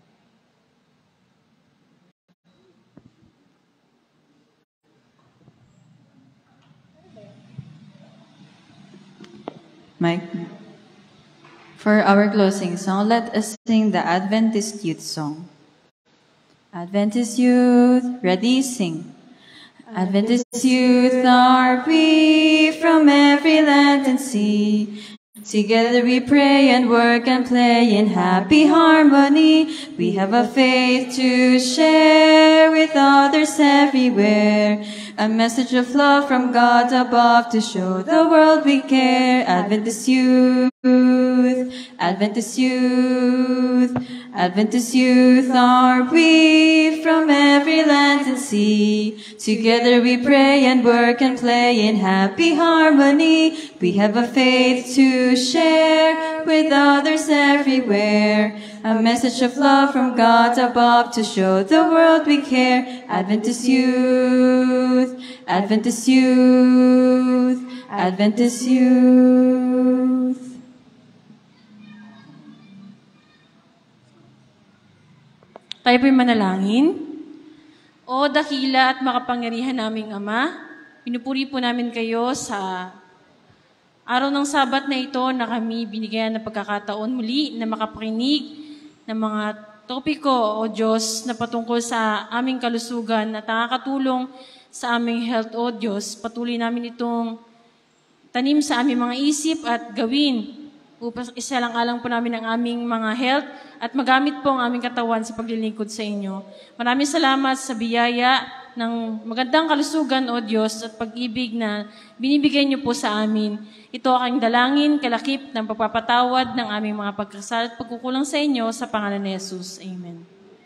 Mike. For our closing song, let us sing the Adventist Youth Song. Adventist Youth, ready, sing. Adventist youth are we from every land and sea. Together we pray and work and play in happy harmony. We have a faith to share with others everywhere. A message of love from God above to show the world we care. Adventist youth, Adventist youth, Adventist youth are we from every land and sea. Together we pray and work and play in happy harmony. We have a faith to share with others everywhere. A message of love from God above to show the world we care. Adventist youth, Adventist youth, Adventist youth. Tayo po'y manalangin. O dakila at makapangyarihan naming Ama, pinupuri po namin kayo sa araw ng Sabbath na ito na kami binigyan ng pagkakataon muli na makapakinig ng mga topiko o Diyos na patungkol sa aming kalusugan at nakakatulong sa aming health o Diyos. Patuloy namin itong tanim sa aming mga isip at gawin upang isalang-alang po namin ang aming mga health at magamit po ang aming katawan sa paglilingkod sa inyo. Maraming salamat sa biyaya ng magandang kalusugan, O Diyos, at pag-ibig na binibigay niyo po sa amin. Ito ang dalangin, kalakip ng pagpapatawad ng aming mga pagkasala at pagkukulang sa inyo sa pangalan ni Jesus. Amen.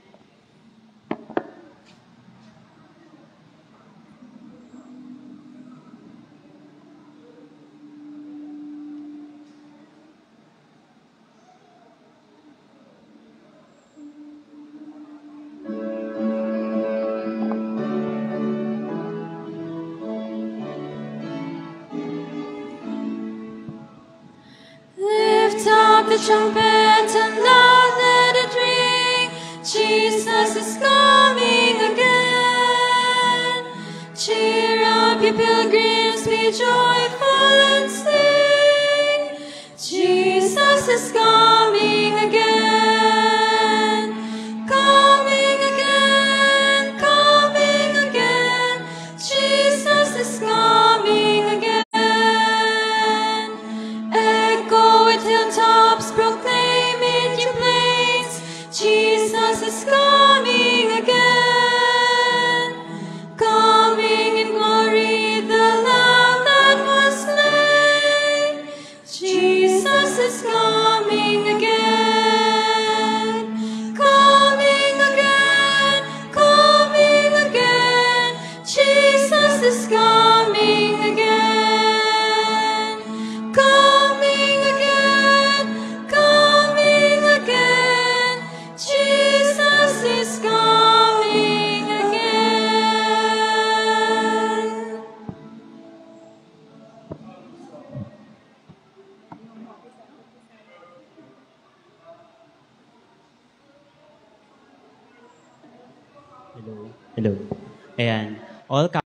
Lift up the trumpet and loud let it ring. Jesus is coming again. Cheer up, you pilgrims, be joyful and sing. Jesus is coming again. Coming again, coming again. Jesus is coming again. Echo it hilltops, proclaim it you plains. Jesus is coming again. Coming in glory, the Lamb that was slain. Jesus is coming again. Coming again, coming again. Jesus is coming again. Coming again, coming again. Jesus is coming again. Hello. Hello. Ayan. All